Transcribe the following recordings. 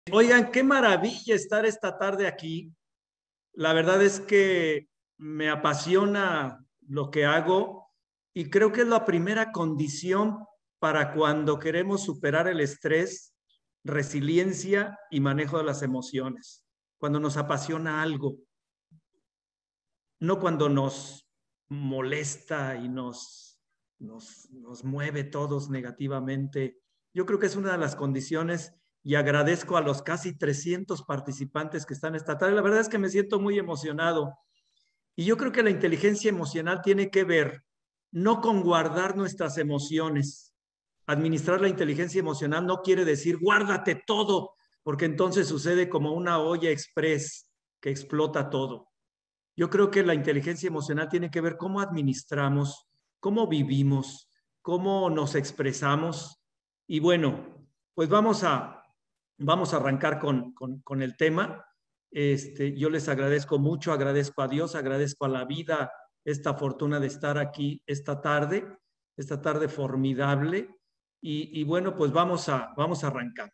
Oigan, qué maravilla estar esta tarde aquí. La verdad es que me apasiona lo que hago y creo que es la primera condición para cuando queremos superar el estrés, resiliencia y manejo de las emociones. Cuando nos apasiona algo, no cuando nos molesta y nos mueve todos negativamente. Yo creo que es una de las condiciones y agradezco a los casi 300 participantes que están esta tarde. La verdad es que me siento muy emocionado y yo creo que la inteligencia emocional tiene que ver no con guardar nuestras emociones. Administrar la inteligencia emocional no quiere decir guárdate todo, porque entonces sucede como una olla express que explota todo. Yo creo que la inteligencia emocional tiene que ver cómo administramos, cómo vivimos, cómo nos expresamos. Y bueno, pues vamos a arrancar con el tema. Yo les agradezco mucho, agradezco a Dios, agradezco a la vida esta fortuna de estar aquí esta tarde formidable. Y bueno, pues vamos arrancando.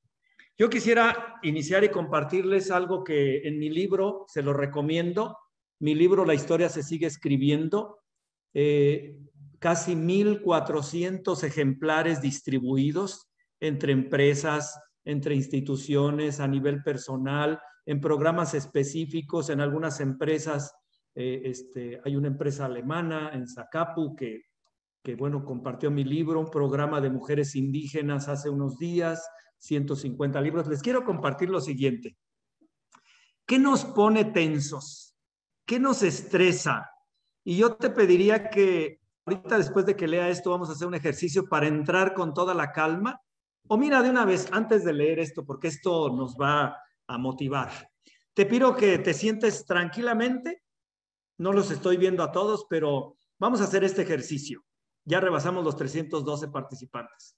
Yo quisiera iniciar y compartirles algo que en mi libro se lo recomiendo. Mi libro La historia se sigue escribiendo. eh, Casi 1,400 ejemplares distribuidos entre empresas, entre instituciones, a nivel personal, en programas específicos, en algunas empresas. Hay una empresa alemana en Zacapu que bueno, compartió mi libro, un programa de mujeres indígenas hace unos días, 150 libros. Les quiero compartir lo siguiente. ¿Qué nos pone tensos? ¿Qué nos estresa? Y yo te pediría que ahorita después de que lea esto vamos a hacer un ejercicio para entrar con toda la calma. O mira, de una vez, antes de leer esto, porque esto nos va a motivar. Te pido que te sientes tranquilamente. No los estoy viendo a todos, pero vamos a hacer este ejercicio. Ya rebasamos los 312 participantes.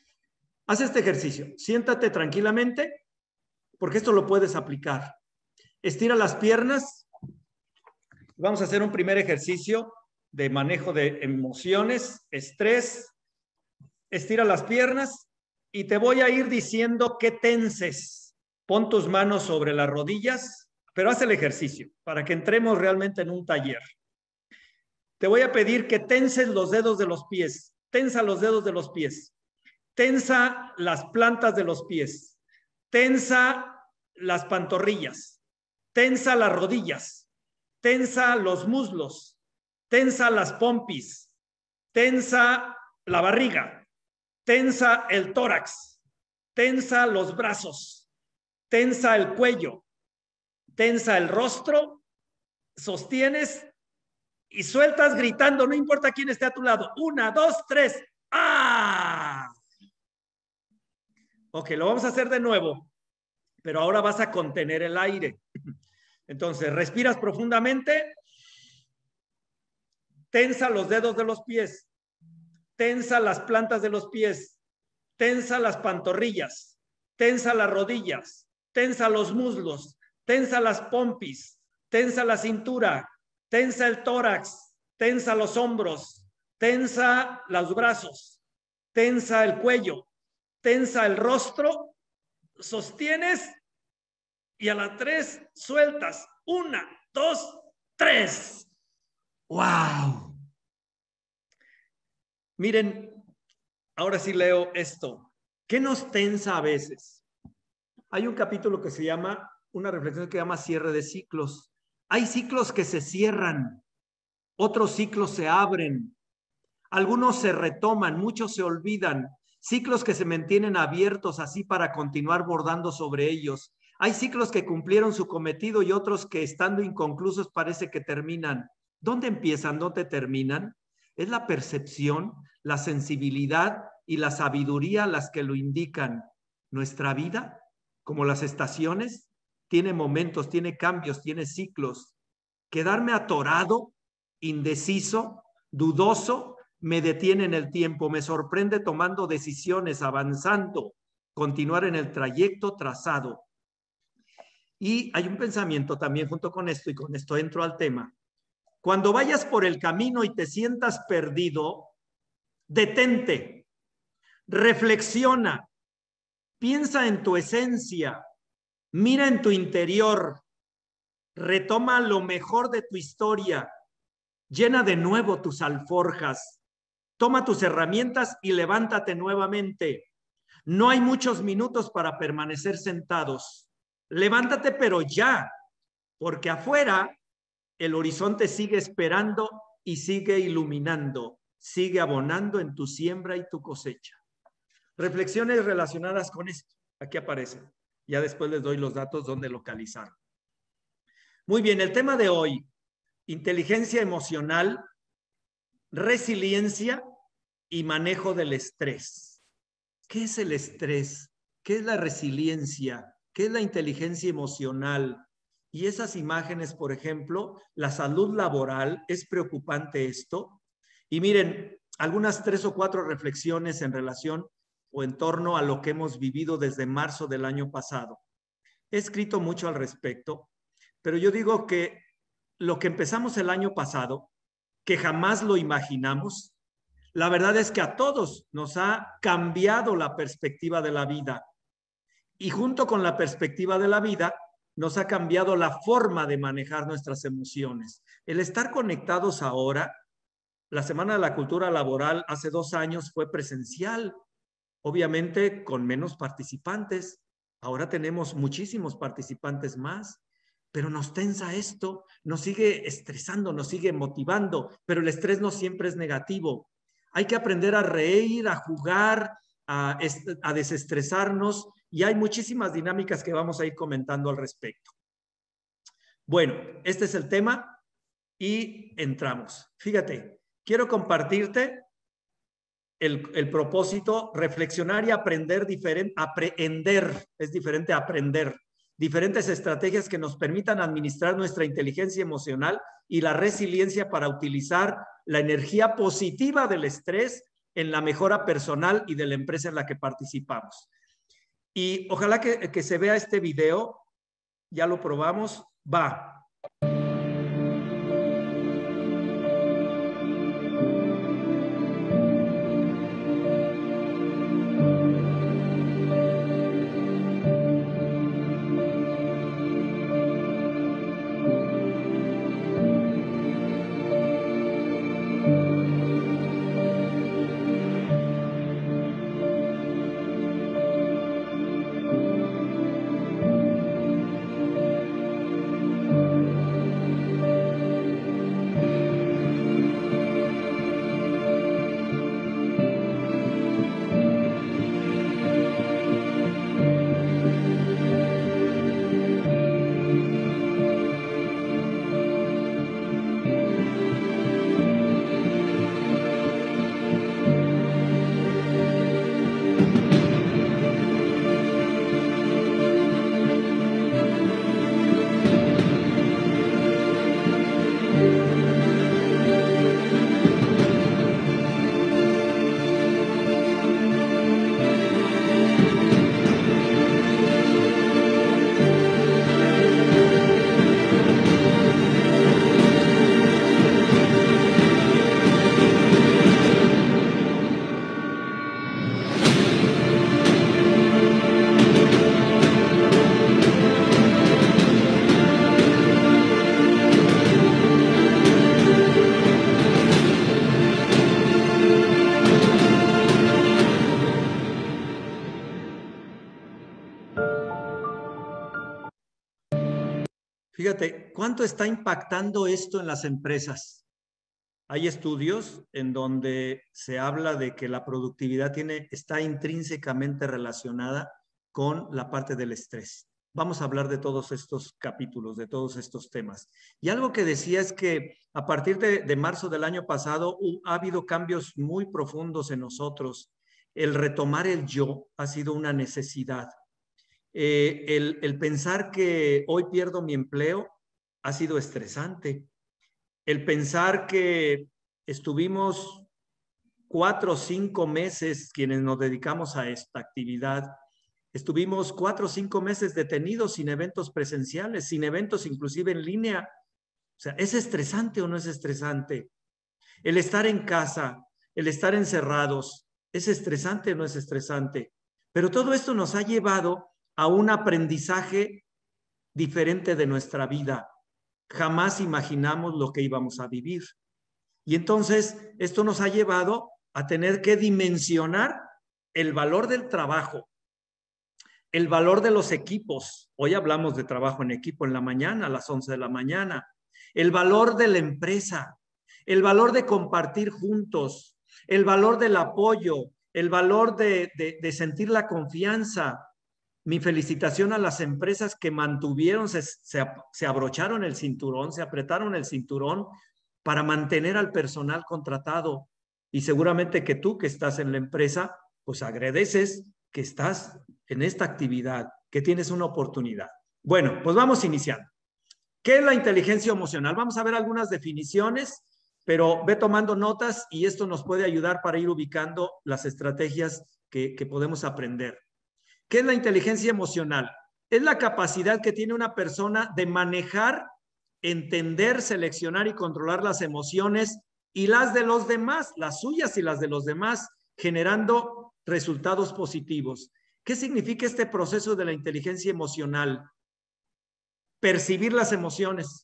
Haz este ejercicio. Siéntate tranquilamente, porque esto lo puedes aplicar. Estira las piernas. Vamos a hacer un primer ejercicio de manejo de emociones, estrés. Estira las piernas y te voy a ir diciendo que tenses. Pon tus manos sobre las rodillas, pero haz el ejercicio para que entremos realmente en un taller. Te voy a pedir que tenses los dedos de los pies. Tensa los dedos de los pies. Tensa las plantas de los pies. Tensa las pantorrillas. Tensa las rodillas. Tensa los muslos. Tensa las pompis. Tensa la barriga. Tensa el tórax. Tensa los brazos. Tensa el cuello. Tensa el rostro. Sostienes y sueltas gritando, no importa quién esté a tu lado. 1, 2, 3. ¡Ah! Ok, lo vamos a hacer de nuevo, pero ahora vas a contener el aire. Entonces, respiras profundamente, tensa los dedos de los pies, tensa las plantas de los pies, tensa las pantorrillas, tensa las rodillas, tensa los muslos, tensa las pompis, tensa la cintura, tensa el tórax, tensa los hombros, tensa los brazos, tensa el cuello, tensa el rostro, sostienes y a la 3 sueltas. 1, 2, 3. ¡Wow! Miren, ahora sí leo esto. ¿Qué nos tensa a veces? Hay un capítulo que se llama, una reflexión que se llama cierre de ciclos. Hay ciclos que se cierran, otros ciclos se abren, algunos se retoman, muchos se olvidan, ciclos que se mantienen abiertos así para continuar bordando sobre ellos. Hay ciclos que cumplieron su cometido y otros que estando inconclusos parece que terminan. ¿Dónde empiezan? ¿Dónde terminan? Es la percepción, la sensibilidad y la sabiduría las que lo indican. Nuestra vida, como las estaciones, tiene momentos, tiene cambios, tiene ciclos. Quedarme atorado, indeciso, dudoso, me detiene en el tiempo, me sorprende tomando decisiones, avanzando, continuar en el trayecto trazado. Y hay un pensamiento también junto con esto, y con esto entro al tema. Cuando vayas por el camino y te sientas perdido, detente, reflexiona, Piensa en tu esencia, mira en tu interior, retoma lo mejor de tu historia, llena de nuevo tus alforjas, toma tus herramientas y levántate nuevamente. No hay muchos minutos para permanecer sentados. Levántate, pero ya, porque afuera el horizonte sigue esperando y sigue iluminando, sigue abonando en tu siembra y tu cosecha. Reflexiones relacionadas con esto. Aquí aparecen. Ya después les doy los datos donde localizar. Muy bien, el tema de hoy, inteligencia emocional, resiliencia y manejo del estrés. ¿Qué es el estrés? ¿Qué es la resiliencia? ¿Qué es la inteligencia emocional? Y esas imágenes, por ejemplo, la salud laboral, ¿es preocupante esto? Y miren, algunas 3 o 4 reflexiones en relación o en torno a lo que hemos vivido desde marzo del año pasado. He escrito mucho al respecto, pero yo digo que lo que empezamos el año pasado, que jamás lo imaginamos, la verdad es que a todos nos ha cambiado la perspectiva de la vida. Y junto con la perspectiva de la vida, nos ha cambiado la forma de manejar nuestras emociones. El estar conectados ahora, la Semana de la Cultura Laboral hace 2 años fue presencial, obviamente con menos participantes. Ahora tenemos muchísimos participantes más, pero nos tensa esto, nos sigue estresando, nos sigue motivando, pero el estrés no siempre es negativo. Hay que aprender a reír, a jugar, a desestresarnos, y hay muchísimas dinámicas que vamos a ir comentando al respecto. Bueno, este es el tema y entramos. Fíjate, quiero compartirte el propósito, reflexionar y aprender diferente. Aprender es diferente a aprender. Diferentes estrategias que nos permitan administrar nuestra inteligencia emocional y la resiliencia para utilizar la energía positiva del estrés en la mejora personal y de la empresa en la que participamos. Y ojalá que se vea este video. Ya lo probamos. Va. Fíjate, ¿cuánto está impactando esto en las empresas? Hay estudios en donde se habla de que la productividad está intrínsecamente relacionada con la parte del estrés. Vamos a hablar de todos estos capítulos, de todos estos temas. Y algo que decía es que a partir de marzo del año pasado ha habido cambios muy profundos en nosotros. El retomar el yo ha sido una necesidad. El pensar que hoy pierdo mi empleo ha sido estresante. El pensar que estuvimos 4 o 5 meses, quienes nos dedicamos a esta actividad, estuvimos 4 o 5 meses detenidos sin eventos presenciales, sin eventos inclusive en línea. O sea, ¿es estresante o no es estresante? El estar en casa, el estar encerrados, ¿es estresante o no es estresante? Pero todo esto nos ha llevado a un aprendizaje diferente de nuestra vida. Jamás imaginamos lo que íbamos a vivir. Y entonces esto nos ha llevado a tener que dimensionar el valor del trabajo, el valor de los equipos. Hoy hablamos de trabajo en equipo en la mañana, a las 11 de la mañana. El valor de la empresa, el valor de compartir juntos, el valor del apoyo, el valor de sentir la confianza. Mi felicitación a las empresas que mantuvieron, se abrocharon el cinturón, se apretaron el cinturón para mantener al personal contratado. Y seguramente que tú que estás en la empresa, pues agradeces que estás en esta actividad, que tienes una oportunidad. Bueno, pues vamos iniciando. ¿Qué es la inteligencia emocional? Vamos a ver algunas definiciones, pero ve tomando notas y esto nos puede ayudar para ir ubicando las estrategias que podemos aprender. ¿Qué es la inteligencia emocional? Es la capacidad que tiene una persona de manejar, entender, seleccionar y controlar las emociones y las de los demás, las suyas y las de los demás, generando resultados positivos. ¿Qué significa este proceso de la inteligencia emocional? Percibir las emociones,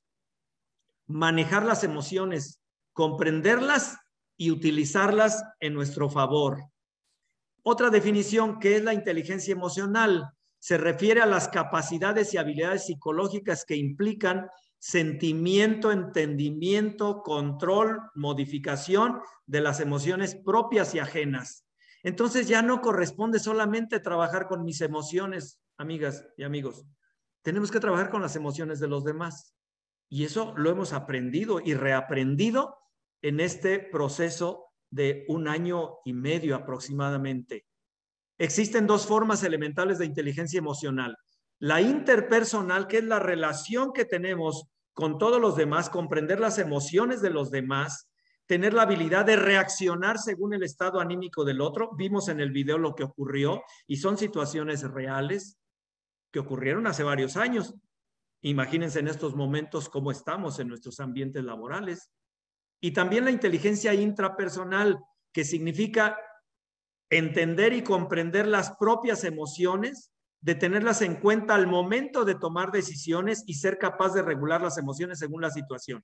manejar las emociones, comprenderlas y utilizarlas en nuestro favor. Otra definición, que es la inteligencia emocional, se refiere a las capacidades y habilidades psicológicas que implican sentimiento, entendimiento, control, modificación de las emociones propias y ajenas. Entonces ya no corresponde solamente trabajar con mis emociones, amigas y amigos. Tenemos que trabajar con las emociones de los demás. Y eso lo hemos aprendido y reaprendido en este proceso de 1 año y medio aproximadamente. Existen 2 formas elementales de inteligencia emocional. La interpersonal, que es la relación que tenemos con todos los demás, comprender las emociones de los demás, tener la habilidad de reaccionar según el estado anímico del otro. Vimos en el video lo que ocurrió y son situaciones reales que ocurrieron hace varios años. Imagínense en estos momentos cómo estamos en nuestros ambientes laborales. Y también la inteligencia intrapersonal, que significa entender y comprender las propias emociones, de tenerlas en cuenta al momento de tomar decisiones y ser capaz de regular las emociones según la situación.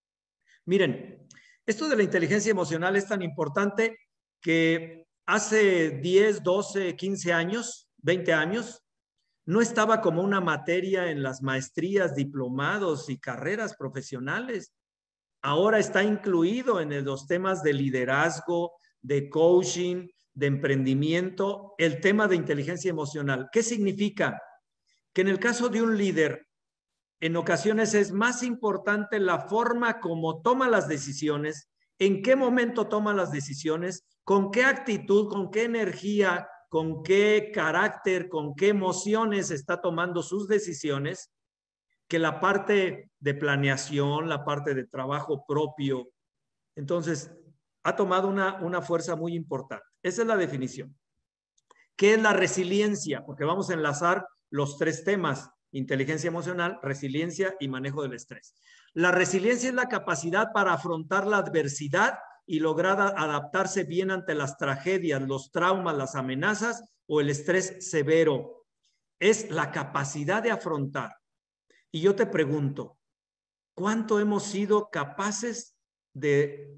Miren, esto de la inteligencia emocional es tan importante que hace 10, 12, 15 años, 20 años, no estaba como una materia en las maestrías, diplomados y carreras profesionales. Ahora está incluido en los temas de liderazgo, de coaching, de emprendimiento, el tema de inteligencia emocional. ¿Qué significa? Que en el caso de un líder, en ocasiones es más importante la forma como toma las decisiones, en qué momento toma las decisiones, con qué actitud, con qué energía, con qué carácter, con qué emociones está tomando sus decisiones, que la parte de planeación, la parte de trabajo propio. Entonces, ha tomado una fuerza muy importante. Esa es la definición. ¿Qué es la resiliencia? Porque vamos a enlazar los 3 temas: inteligencia emocional, resiliencia y manejo del estrés. La resiliencia es la capacidad para afrontar la adversidad y lograr adaptarse bien ante las tragedias, los traumas, las amenazas o el estrés severo. Es la capacidad de afrontar. Y yo te pregunto, ¿cuánto hemos sido capaces de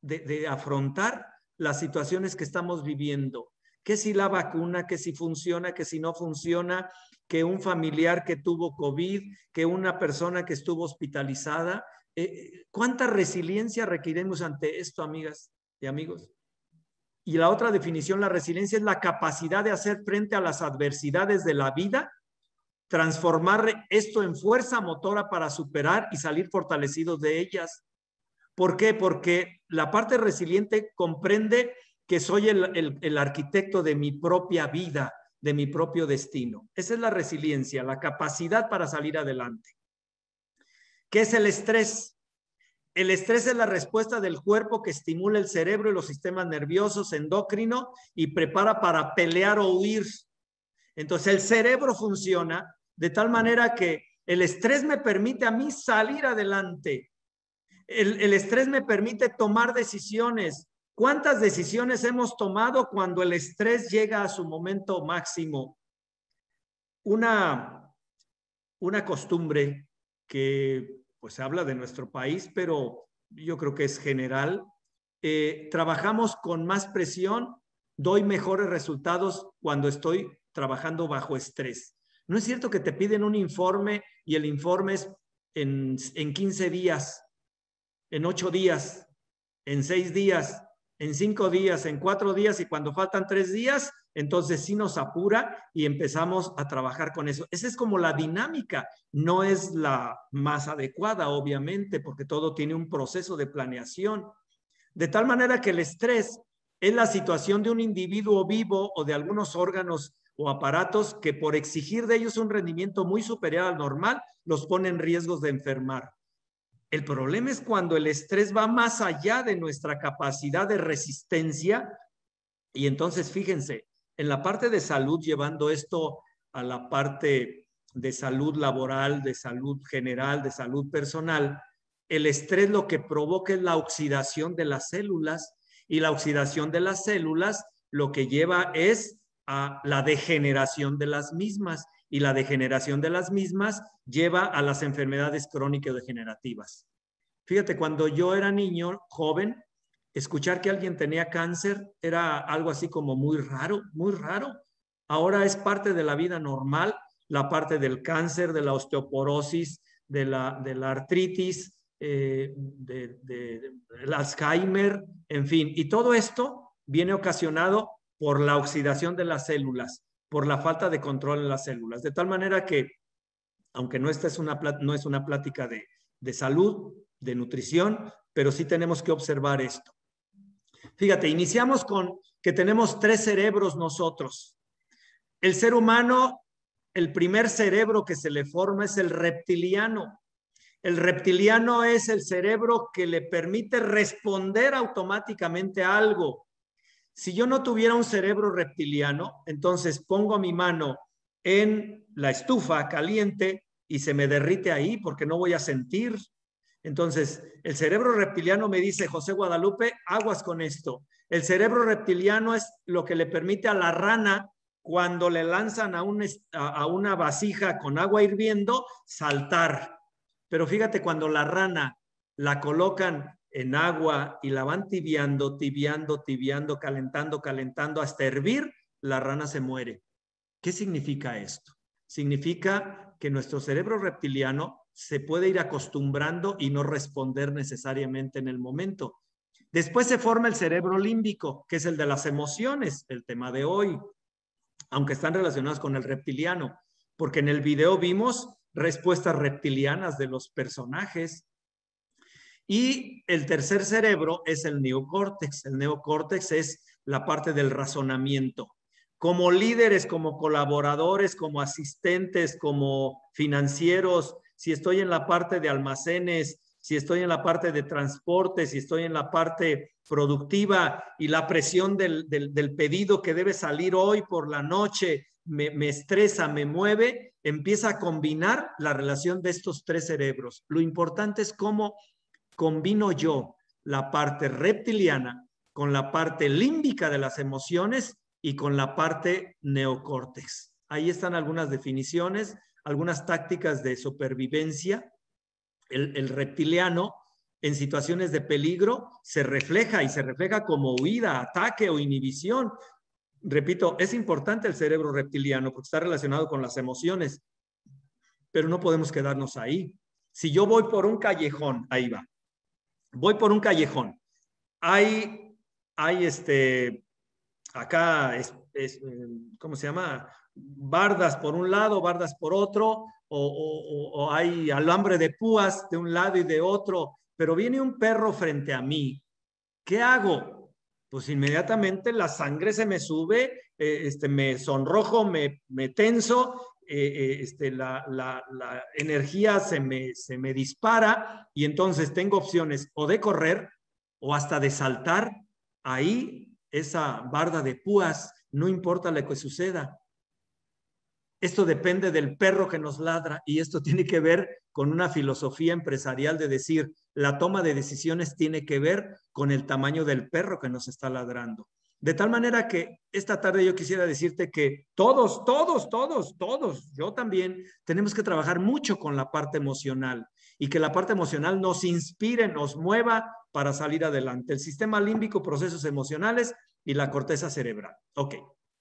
afrontar las situaciones que estamos viviendo? Que si la vacuna, que si funciona, que si no funciona, que un familiar que tuvo COVID, que una persona que estuvo hospitalizada. ¿Cuánta resiliencia requerimos ante esto, amigas y amigos? Y la otra definición, la resiliencia, es la capacidad de hacer frente a las adversidades de la vida, transformar esto en fuerza motora para superar y salir fortalecidos de ellas. ¿Por qué? Porque la parte resiliente comprende que soy el arquitecto de mi propia vida, de mi propio destino. Esa es la resiliencia, la capacidad para salir adelante. ¿Qué es el estrés? El estrés es la respuesta del cuerpo que estimula el cerebro y los sistemas nerviosos, endocrino, y prepara para pelear o huir. Entonces el cerebro funciona de tal manera que el estrés me permite a mí salir adelante. El estrés me permite tomar decisiones. ¿Cuántas decisiones hemos tomado cuando el estrés llega a su momento máximo? Una costumbre que pues habla de nuestro país, pero yo creo que es general. Trabajamos con más presión, doy mejores resultados cuando estoy trabajando bajo estrés. No es cierto que te piden un informe y el informe es en 15 días, en 8 días, en 6 días, en 5 días, en 4 días, y cuando faltan 3 días, entonces sí nos apura y empezamos a trabajar con eso. Esa es como la dinámica. No es la más adecuada, obviamente, porque todo tiene un proceso de planeación. De tal manera que el estrés es la situación de un individuo vivo o de algunos órganos o aparatos que por exigir de ellos un rendimiento muy superior al normal, los pone en riesgos de enfermar. El problema es cuando el estrés va más allá de nuestra capacidad de resistencia. Y entonces, fíjense, en la parte de salud, llevando esto a la parte de salud laboral, de salud general, de salud personal, el estrés lo que provoca es la oxidación de las células, y la oxidación de las células lo que lleva es a la degeneración de las mismas, y la degeneración de las mismas lleva a las enfermedades crónico-degenerativas. Fíjate, cuando yo era niño, joven, escuchar que alguien tenía cáncer era algo así como muy raro, muy raro. Ahora es parte de la vida normal, la parte del cáncer, de la osteoporosis, de la artritis, del Alzheimer, en fin. Y todo esto viene ocasionado por la oxidación de las células, por la falta de control en las células. De tal manera que, aunque no es una plática de salud, de nutrición, pero sí tenemos que observar esto. Fíjate, iniciamos con que tenemos 3 cerebros nosotros. El ser humano, el primer cerebro que se le forma es el reptiliano. El reptiliano es el cerebro que le permite responder automáticamente a algo. Si yo no tuviera un cerebro reptiliano, entonces pongo mi mano en la estufa caliente y se me derrite ahí porque no voy a sentir. Entonces, el cerebro reptiliano me dice, José Guadalupe, aguas con esto. El cerebro reptiliano es lo que le permite a la rana, cuando le lanzan a una vasija con agua hirviendo, saltar. Pero fíjate, cuando la rana la colocan en agua y la van tibiando, tibiando, tibiando, calentando, calentando hasta hervir, la rana se muere. ¿Qué significa esto? Significa que nuestro cerebro reptiliano se puede ir acostumbrando y no responder necesariamente en el momento. Después se forma el cerebro límbico, que es el de las emociones, el tema de hoy, aunque están relacionados con el reptiliano, porque en el video vimos respuestas reptilianas de los personajes. Y el tercer cerebro es el neocórtex. El neocórtex es la parte del razonamiento. Como líderes, como colaboradores, como asistentes, como financieros, si estoy en la parte de almacenes, si estoy en la parte de transporte, si estoy en la parte productiva y la presión del pedido que debe salir hoy por la noche me estresa, me mueve, empieza a combinar la relación de estos 3 cerebros. Lo importante es cómo combino yo la parte reptiliana con la parte límbica de las emociones y con la parte neocórtex. Ahí están algunas definiciones, algunas tácticas de supervivencia. El reptiliano en situaciones de peligro se refleja, y se refleja como huida, ataque o inhibición. Repito, es importante el cerebro reptiliano porque está relacionado con las emociones, pero no podemos quedarnos ahí. Si yo voy por un callejón, ahí va, voy por un callejón, hay acá, ¿cómo se llama? Bardas por un lado, bardas por otro, o hay alambre de púas de un lado y de otro, pero viene un perro frente a mí. ¿Qué hago? Pues inmediatamente la sangre se me sube, me sonrojo, me tenso, la energía se me dispara, y entonces tengo opciones o de correr o hasta de saltar ahí esa barda de púas, no importa lo que suceda. Esto depende del perro que nos ladra y esto tiene que ver con una filosofía empresarial de decir, la toma de decisiones tiene que ver con el tamaño del perro que nos está ladrando. De tal manera que esta tarde yo quisiera decirte que todos, yo también, tenemos que trabajar mucho con la parte emocional y que la parte emocional nos inspire, nos mueva para salir adelante. El sistema límbico, procesos emocionales y la corteza cerebral. Ok.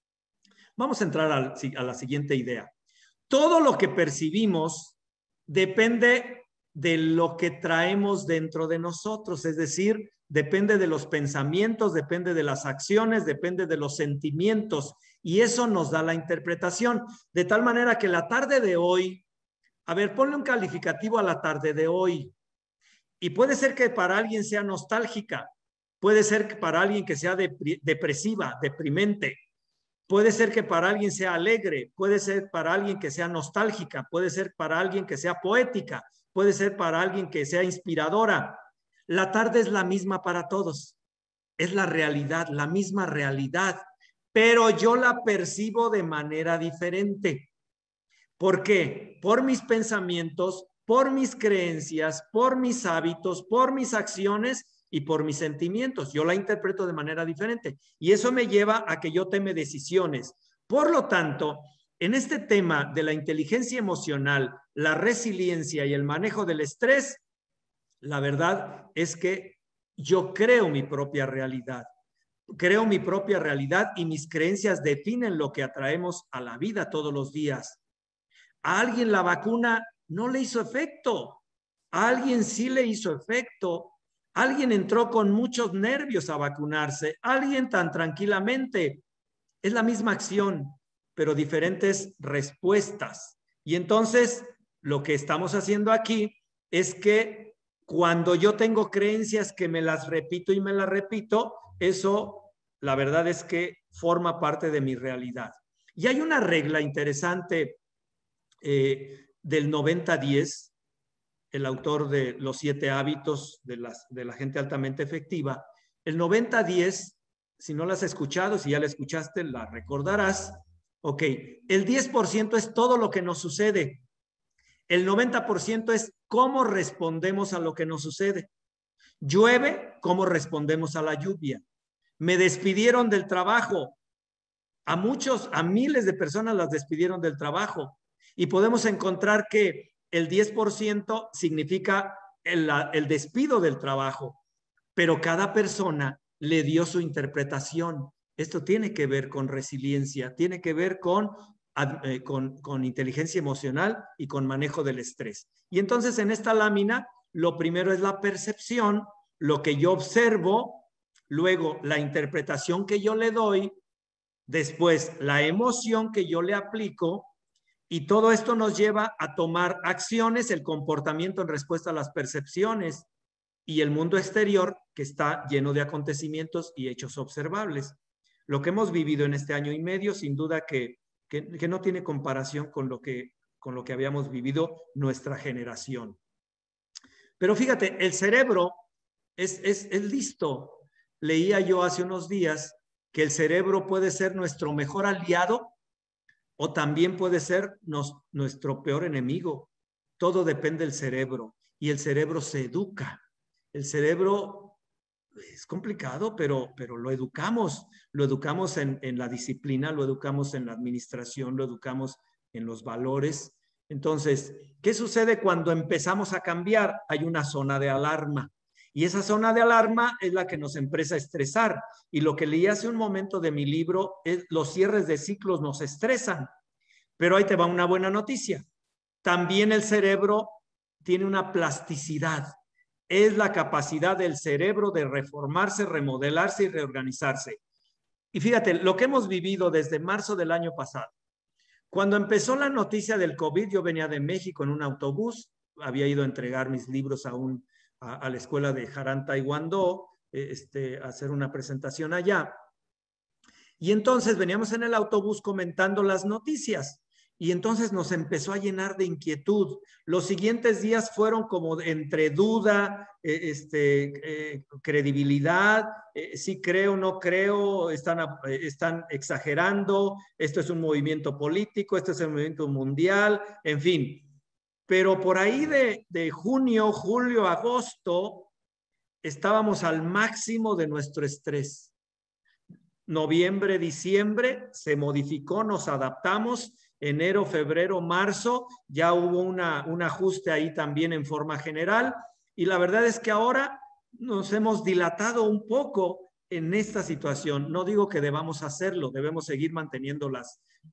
Vamos a entrar a la siguiente idea. Todo lo que percibimos depende de lo que traemos dentro de nosotros, es decir, depende de los pensamientos, depende de las acciones, depende de los sentimientos, y eso nos da la interpretación. De tal manera que la tarde de hoy, a ver, ponle un calificativo a la tarde de hoy, y puede ser que para alguien sea nostálgica, puede ser que para alguien que sea depresiva, deprimente, puede ser que para alguien sea alegre, puede ser para alguien que sea nostálgica, puede ser para alguien que sea poética, puede ser para alguien que sea inspiradora. La tarde es la misma para todos. Es la realidad, la misma realidad, pero yo la percibo de manera diferente. ¿Por qué? Por mis pensamientos, por mis creencias, por mis hábitos, por mis acciones y por mis sentimientos. Yo la interpreto de manera diferente y eso me lleva a que yo tome decisiones. Por lo tanto, en este tema de la inteligencia emocional, la resiliencia y el manejo del estrés, la verdad es que yo creo mi propia realidad. Creo mi propia realidad y mis creencias definen lo que atraemos a la vida todos los días. A alguien la vacuna no le hizo efecto, a alguien sí le hizo efecto, alguien entró con muchos nervios a vacunarse, alguien tan tranquilamente. Es la misma acción, pero diferentes respuestas. Y entonces, lo que estamos haciendo aquí es que cuando yo tengo creencias que me las repito y me las repito, eso, la verdad es que forma parte de mi realidad. Y hay una regla interesante del 90-10, el autor de Los 7 hábitos de la gente altamente efectiva. El 90-10, si no la has escuchado, si ya la escuchaste, la recordarás. Ok, el 10% es todo lo que nos sucede. El 90% es cómo respondemos a lo que nos sucede. Llueve, cómo respondemos a la lluvia. Me despidieron del trabajo. A miles de personas las despidieron del trabajo. Y podemos encontrar que el 10% significa el despido del trabajo, pero cada persona le dio su interpretación. Esto tiene que ver con resiliencia, tiene que ver con inteligencia emocional y con manejo del estrés. Y entonces en esta lámina, lo primero es la percepción, lo que yo observo, luego la interpretación que yo le doy, después la emoción que yo le aplico, y todo esto nos lleva a tomar acciones, el comportamiento en respuesta a las percepciones y el mundo exterior que está lleno de acontecimientos y hechos observables. Lo que hemos vivido en este año y medio, sin duda que no tiene comparación con lo que habíamos vivido nuestra generación. Pero fíjate, el cerebro es listo. Leía yo hace unos días que el cerebro puede ser nuestro mejor aliado o también puede ser nuestro peor enemigo. Todo depende del cerebro y el cerebro se educa. El cerebro es complicado, pero lo educamos. Lo educamos en la disciplina, lo educamos en la administración, lo educamos en los valores. Entonces, ¿qué sucede cuando empezamos a cambiar? Hay una zona de alarma. Y esa zona de alarma es la que nos empieza a estresar. Y lo que leí hace un momento de mi libro es los cierres de ciclos nos estresan. Pero ahí te va una buena noticia. También el cerebro tiene una plasticidad. Es la capacidad del cerebro de reformarse, remodelarse y reorganizarse. Y fíjate, lo que hemos vivido desde marzo del año pasado. Cuando empezó la noticia del COVID, yo venía de México en un autobús, había ido a entregar mis libros a la escuela de Harán Taekwondo, a hacer una presentación allá. Y entonces veníamos en el autobús comentando las noticias. Y entonces nos empezó a llenar de inquietud. Los siguientes días fueron como entre duda, credibilidad, sí creo, no creo, están exagerando, esto es un movimiento político, esto es un movimiento mundial, en fin. Pero por ahí de junio, julio, agosto, estábamos al máximo de nuestro estrés. Noviembre, diciembre, se modificó, nos adaptamos. Enero, febrero, marzo, ya hubo un ajuste ahí también en forma general. Y la verdad es que ahora nos hemos dilatado un poco en esta situación. No digo que debamos hacerlo, debemos seguir manteniendo la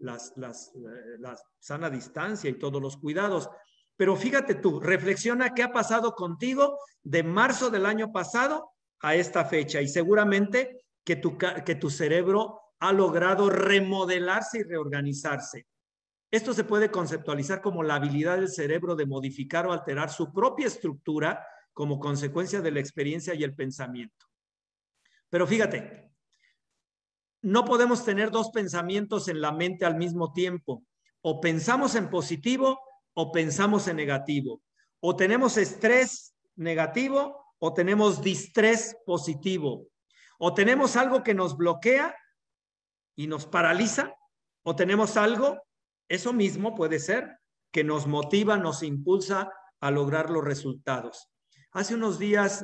sana distancia y todos los cuidados. Pero fíjate tú, reflexiona qué ha pasado contigo de marzo del año pasado a esta fecha y seguramente que tu cerebro ha logrado remodelarse y reorganizarse. Esto se puede conceptualizar como la habilidad del cerebro de modificar o alterar su propia estructura como consecuencia de la experiencia y el pensamiento. Pero fíjate, no podemos tener dos pensamientos en la mente al mismo tiempo. O pensamos en positivo o pensamos en negativo. O tenemos estrés negativo o tenemos distrés positivo. O tenemos algo que nos bloquea y nos paraliza, o tenemos algo, eso mismo puede ser, que nos motiva, nos impulsa a lograr los resultados. Hace unos días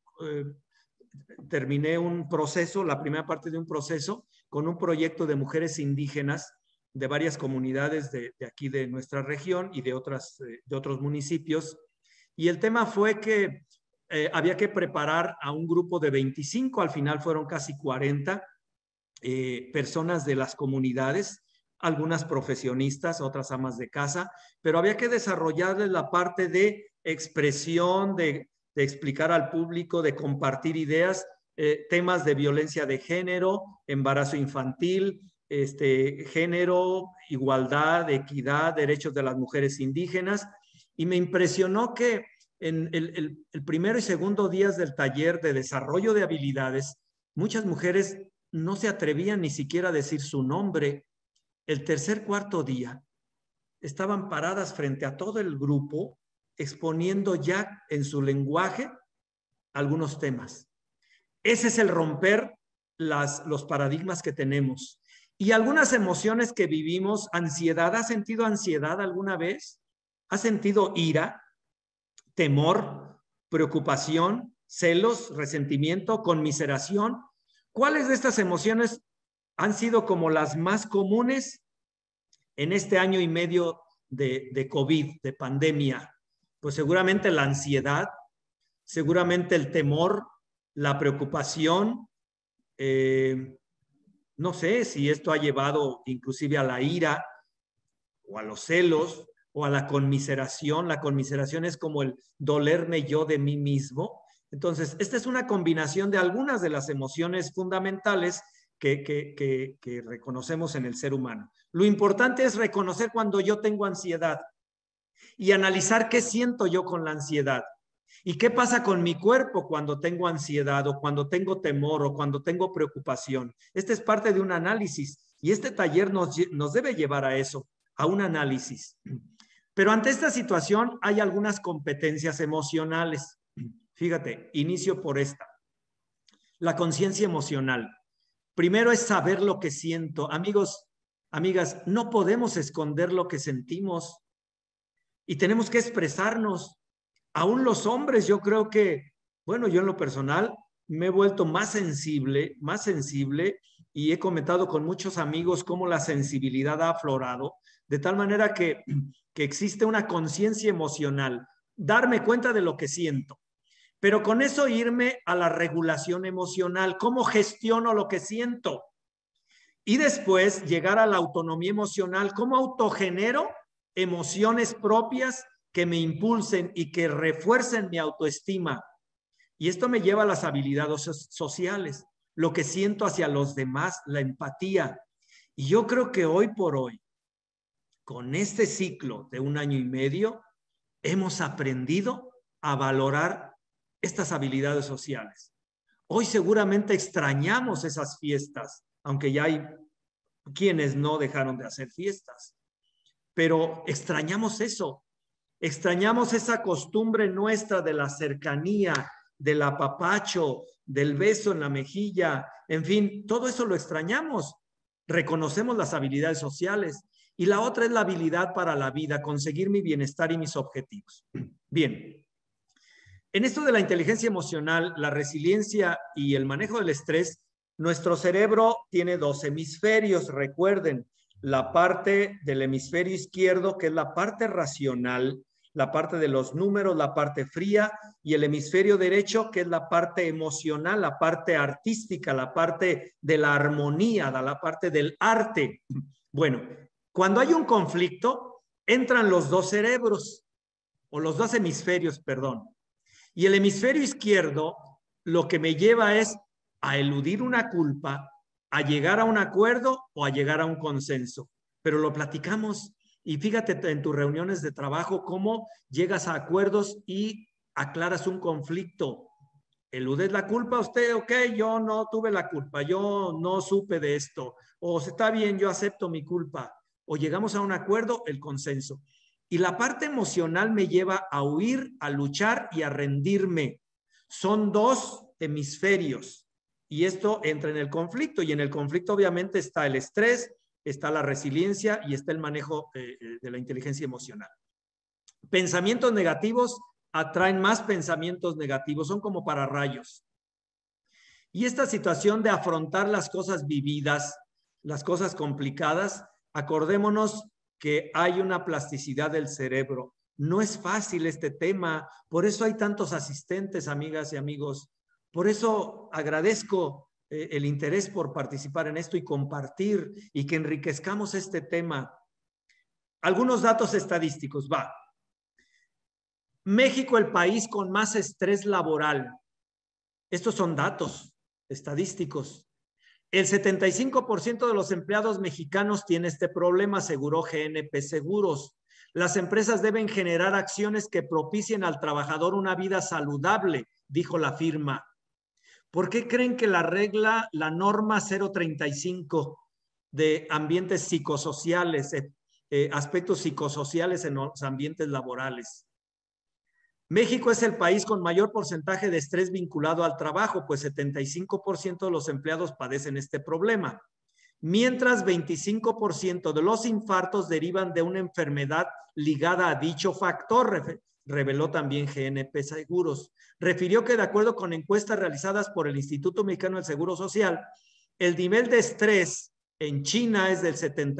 terminé un proceso, la primera parte de un proceso, con un proyecto de mujeres indígenas de varias comunidades de aquí de nuestra región y de otros municipios. Y el tema fue que había que preparar a un grupo de 25, al final fueron casi 40 personas de las comunidades, algunas profesionistas, otras amas de casa, pero había que desarrollarles la parte de expresión, de explicar al público, de compartir ideas, temas de violencia de género, embarazo infantil, género, igualdad, equidad, derechos de las mujeres indígenas. Y me impresionó que en el primero y segundo días del taller de desarrollo de habilidades, muchas mujeres no se atrevían ni siquiera a decir su nombre. El tercer, cuarto día, estaban paradas frente a todo el grupo, exponiendo ya en su lenguaje algunos temas. Ese es el romper los paradigmas que tenemos. Y algunas emociones que vivimos, ansiedad. ¿Has sentido ansiedad alguna vez? ¿Has sentido ira, temor, preocupación, celos, resentimiento, conmiseración? ¿Cuáles de estas emociones han sido como las más comunes en este año y medio de COVID, de pandemia? Pues seguramente la ansiedad, seguramente el temor, la preocupación, no sé si esto ha llevado inclusive a la ira o a los celos o a la conmiseración. La conmiseración es como el dolerme yo de mí mismo. Entonces, esta es una combinación de algunas de las emociones fundamentales que reconocemos en el ser humano. Lo importante es reconocer cuando yo tengo ansiedad y analizar qué siento yo con la ansiedad y qué pasa con mi cuerpo cuando tengo ansiedad o cuando tengo temor o cuando tengo preocupación. Este es parte de un análisis y este taller nos debe llevar a eso, a un análisis. Pero ante esta situación hay algunas competencias emocionales. Fíjate, inicio por esta. La conciencia emocional. Primero es saber lo que siento. Amigos, amigas, no podemos esconder lo que sentimos y tenemos que expresarnos. Aún los hombres, yo creo que, bueno, yo en lo personal me he vuelto más sensible y he comentado con muchos amigos cómo la sensibilidad ha aflorado, de tal manera que existe una conciencia emocional, darme cuenta de lo que siento. Pero con eso irme a la regulación emocional, cómo gestiono lo que siento. Y después llegar a la autonomía emocional, cómo autogenero emociones propias que me impulsen y que refuercen mi autoestima. Y esto me lleva a las habilidades sociales, lo que siento hacia los demás, la empatía. Y yo creo que hoy por hoy, con este ciclo de 1 año y medio, hemos aprendido a valorar estas habilidades sociales. Hoy seguramente extrañamos esas fiestas, aunque ya hay quienes no dejaron de hacer fiestas. pero extrañamos eso. Extrañamos esa costumbre nuestra de la cercanía, del apapacho, del beso en la mejilla, en fin, todo eso lo extrañamos. Reconocemos las habilidades sociales y la otra es la habilidad para la vida, conseguir mi bienestar y mis objetivos. Bien, en esto de la inteligencia emocional, la resiliencia y el manejo del estrés, nuestro cerebro tiene dos hemisferios, recuerden, la parte del hemisferio izquierdo, que es la parte racional, la parte de los números, la parte fría, y el hemisferio derecho, que es la parte emocional, la parte artística, la parte de la armonía, la parte del arte. Bueno, cuando hay un conflicto, entran los dos cerebros, o los dos hemisferios, perdón. Y el hemisferio izquierdo lo que me lleva es a eludir una culpa, a llegar a un acuerdo o a llegar a un consenso. Pero lo platicamos y fíjate en tus reuniones de trabajo cómo llegas a acuerdos y aclaras un conflicto. ¿Eludes la culpa usted? Ok, yo no tuve la culpa, yo no supe de esto. O está bien, yo acepto mi culpa. O llegamos a un acuerdo, el consenso. Y la parte emocional me lleva a huir, a luchar y a rendirme. Son dos hemisferios. Y esto entra en el conflicto. Y en el conflicto obviamente está el estrés, está la resiliencia y está el manejo de la inteligencia emocional. Pensamientos negativos atraen más pensamientos negativos. Son como para rayos. Y esta situación de afrontar las cosas vividas, las cosas complicadas, acordémonos que hay una plasticidad del cerebro. No es fácil este tema, por eso hay tantos asistentes, amigas y amigos. Por eso agradezco el interés por participar en esto y compartir y que enriquezcamos este tema. Algunos datos estadísticos, va. México, el país con más estrés laboral. Estos son datos estadísticos. El 75% de los empleados mexicanos tiene este problema, aseguró GNP Seguros. Las empresas deben generar acciones que propicien al trabajador una vida saludable, dijo la firma. ¿Por qué creen que la regla, la norma 035 de ambientes psicosociales, aspectos psicosociales en los ambientes laborales? México es el país con mayor porcentaje de estrés vinculado al trabajo, pues 75% de los empleados padecen este problema, mientras 25% de los infartos derivan de una enfermedad ligada a dicho factor, reveló también GNP Seguros. Refirió que de acuerdo con encuestas realizadas por el Instituto Mexicano del Seguro Social, el nivel de estrés en China es del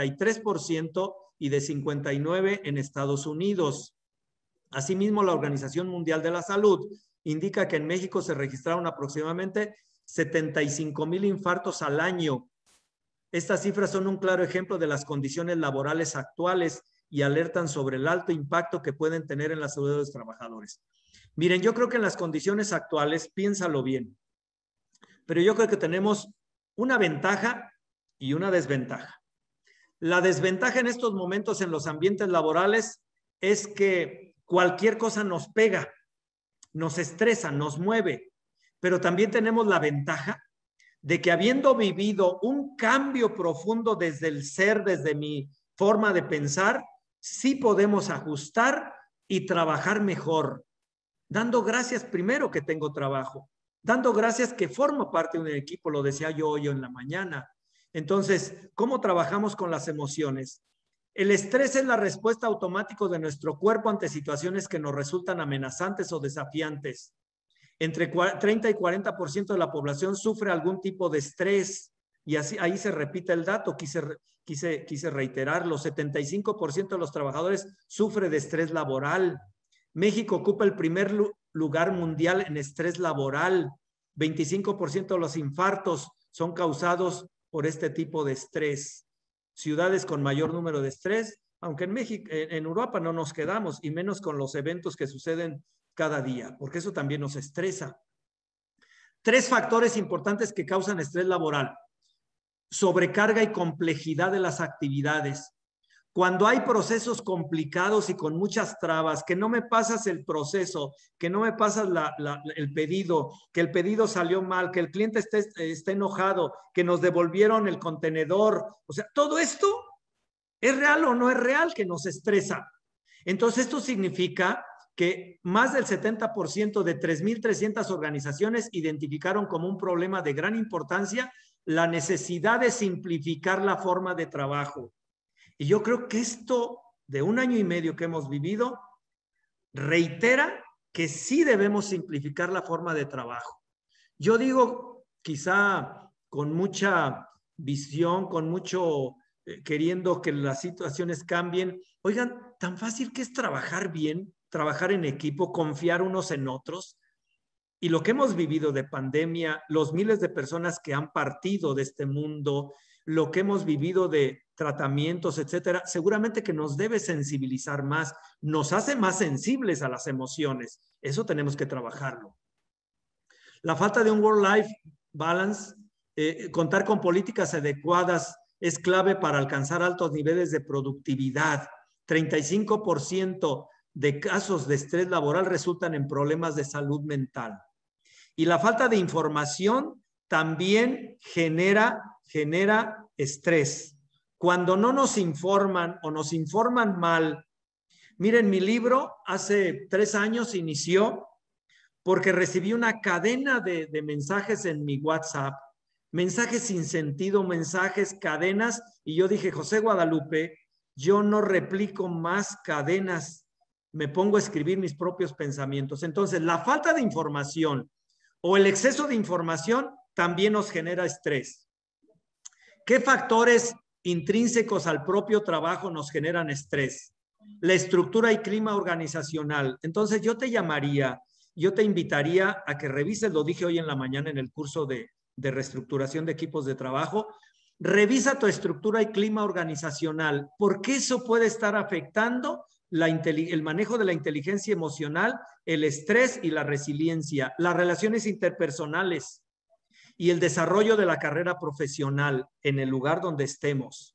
73% y de 59% en Estados Unidos. Asimismo, la Organización Mundial de la Salud indica que en México se registraron aproximadamente 75,000 infartos al año. Estas cifras son un claro ejemplo de las condiciones laborales actuales y alertan sobre el alto impacto que pueden tener en la salud de los trabajadores. Miren, yo creo que en las condiciones actuales, piénsalo bien, pero yo creo que tenemos una ventaja y una desventaja. La desventaja en estos momentos en los ambientes laborales es que cualquier cosa nos pega, nos estresa, nos mueve, pero también tenemos la ventaja de que habiendo vivido un cambio profundo desde el ser, desde mi forma de pensar, sí podemos ajustar y trabajar mejor, dando gracias primero que tengo trabajo, dando gracias que formo parte de un equipo, lo decía yo hoy en la mañana. Entonces, ¿cómo trabajamos con las emociones? El estrés es la respuesta automática de nuestro cuerpo ante situaciones que nos resultan amenazantes o desafiantes. Entre 30 y 40% de la población sufre algún tipo de estrés. Y así, ahí se repite el dato, quise reiterarlo, 75% de los trabajadores sufre de estrés laboral. México ocupa el primer lugar mundial en estrés laboral. 25% de los infartos son causados por este tipo de estrés. Ciudades con mayor número de estrés, aunque en México, en Europa no nos quedamos, y menos con los eventos que suceden cada día, porque eso también nos estresa. 3 factores importantes que causan estrés laboral: sobrecarga y complejidad de las actividades. Cuando hay procesos complicados y con muchas trabas, que no me pasas el proceso, que no me pasas el pedido, que el pedido salió mal, que el cliente esté enojado, que nos devolvieron el contenedor, o sea, todo esto ¿Es real o no es real que nos estresa? Entonces, esto significa que más del 70% de 3.300 organizaciones identificaron como un problema de gran importancia la necesidad de simplificar la forma de trabajo. Y yo creo que esto de 1 año y medio que hemos vivido reitera que sí debemos simplificar la forma de trabajo. Yo digo, quizá con mucha visión, con mucho queriendo que las situaciones cambien. Oigan, tan fácil que es trabajar bien, trabajar en equipo, confiar unos en otros. Y lo que hemos vivido de pandemia, los miles de personas que han partido de este mundo, lo que hemos vivido de tratamientos, etcétera, seguramente que nos debe sensibilizar más, nos hace más sensibles a las emociones. Eso tenemos que trabajarlo. La falta de un work-life balance, contar con políticas adecuadas es clave para alcanzar altos niveles de productividad. 35% de casos de estrés laboral resultan en problemas de salud mental. Y la falta de información también genera estrés. Cuando no nos informan o nos informan mal, miren, mi libro hace 3 años inició porque recibí una cadena de mensajes en mi WhatsApp, mensajes sin sentido, mensajes, cadenas, y yo dije, José Guadalupe, yo no replico más cadenas, me pongo a escribir mis propios pensamientos. Entonces, la falta de información o el exceso de información también nos genera estrés. ¿Qué factores intrínsecos al propio trabajo nos generan estrés? La estructura y clima organizacional. Entonces, yo te invitaría a que revises, lo dije hoy en la mañana en el curso de reestructuración de equipos de trabajo, revisa tu estructura y clima organizacional, porque eso puede estar afectando el manejo de la inteligencia emocional, el estrés y la resiliencia, las relaciones interpersonales y el desarrollo de la carrera profesional en el lugar donde estemos.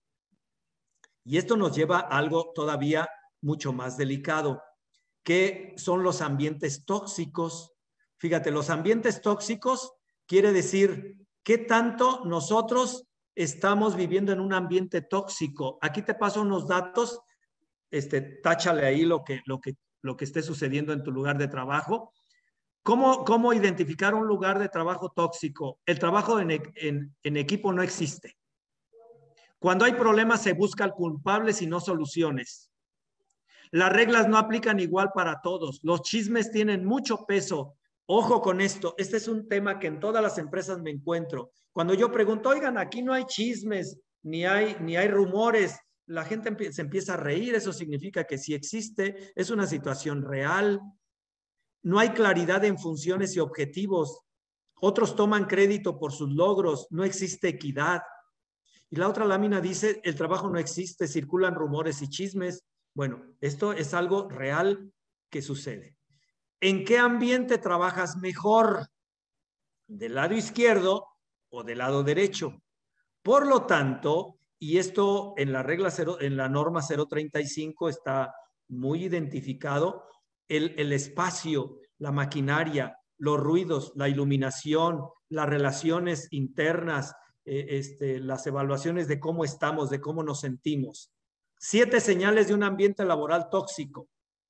Y esto nos lleva a algo todavía mucho más delicado, que son los ambientes tóxicos. Fíjate, los ambientes tóxicos quiere decir qué tanto nosotros estamos viviendo en un ambiente tóxico. Aquí te paso unos datos, táchale ahí lo que esté sucediendo en tu lugar de trabajo. ¿Cómo identificar un lugar de trabajo tóxico? El trabajo en equipo no existe. Cuando hay problemas se buscan culpables y no soluciones. Las reglas no aplican igual para todos. Los chismes tienen mucho peso. Ojo con esto. Este es un tema que en todas las empresas me encuentro. Cuando yo pregunto, oigan, aquí no hay chismes, ni hay rumores, la gente se empieza a reír. Eso significa que sí existe. Es una situación real. No hay claridad en funciones y objetivos. Otros toman crédito por sus logros. No existe equidad. Y la otra lámina dice, el trabajo no existe, circulan rumores y chismes. Bueno, esto es algo real que sucede. ¿En qué ambiente trabajas mejor? ¿Del lado izquierdo o del lado derecho? Por lo tanto, y esto en la regla 0, en la norma 035 está muy identificado, el espacio, la maquinaria, los ruidos, la iluminación, las relaciones internas, las evaluaciones de cómo estamos, de cómo nos sentimos. 7 señales de un ambiente laboral tóxico.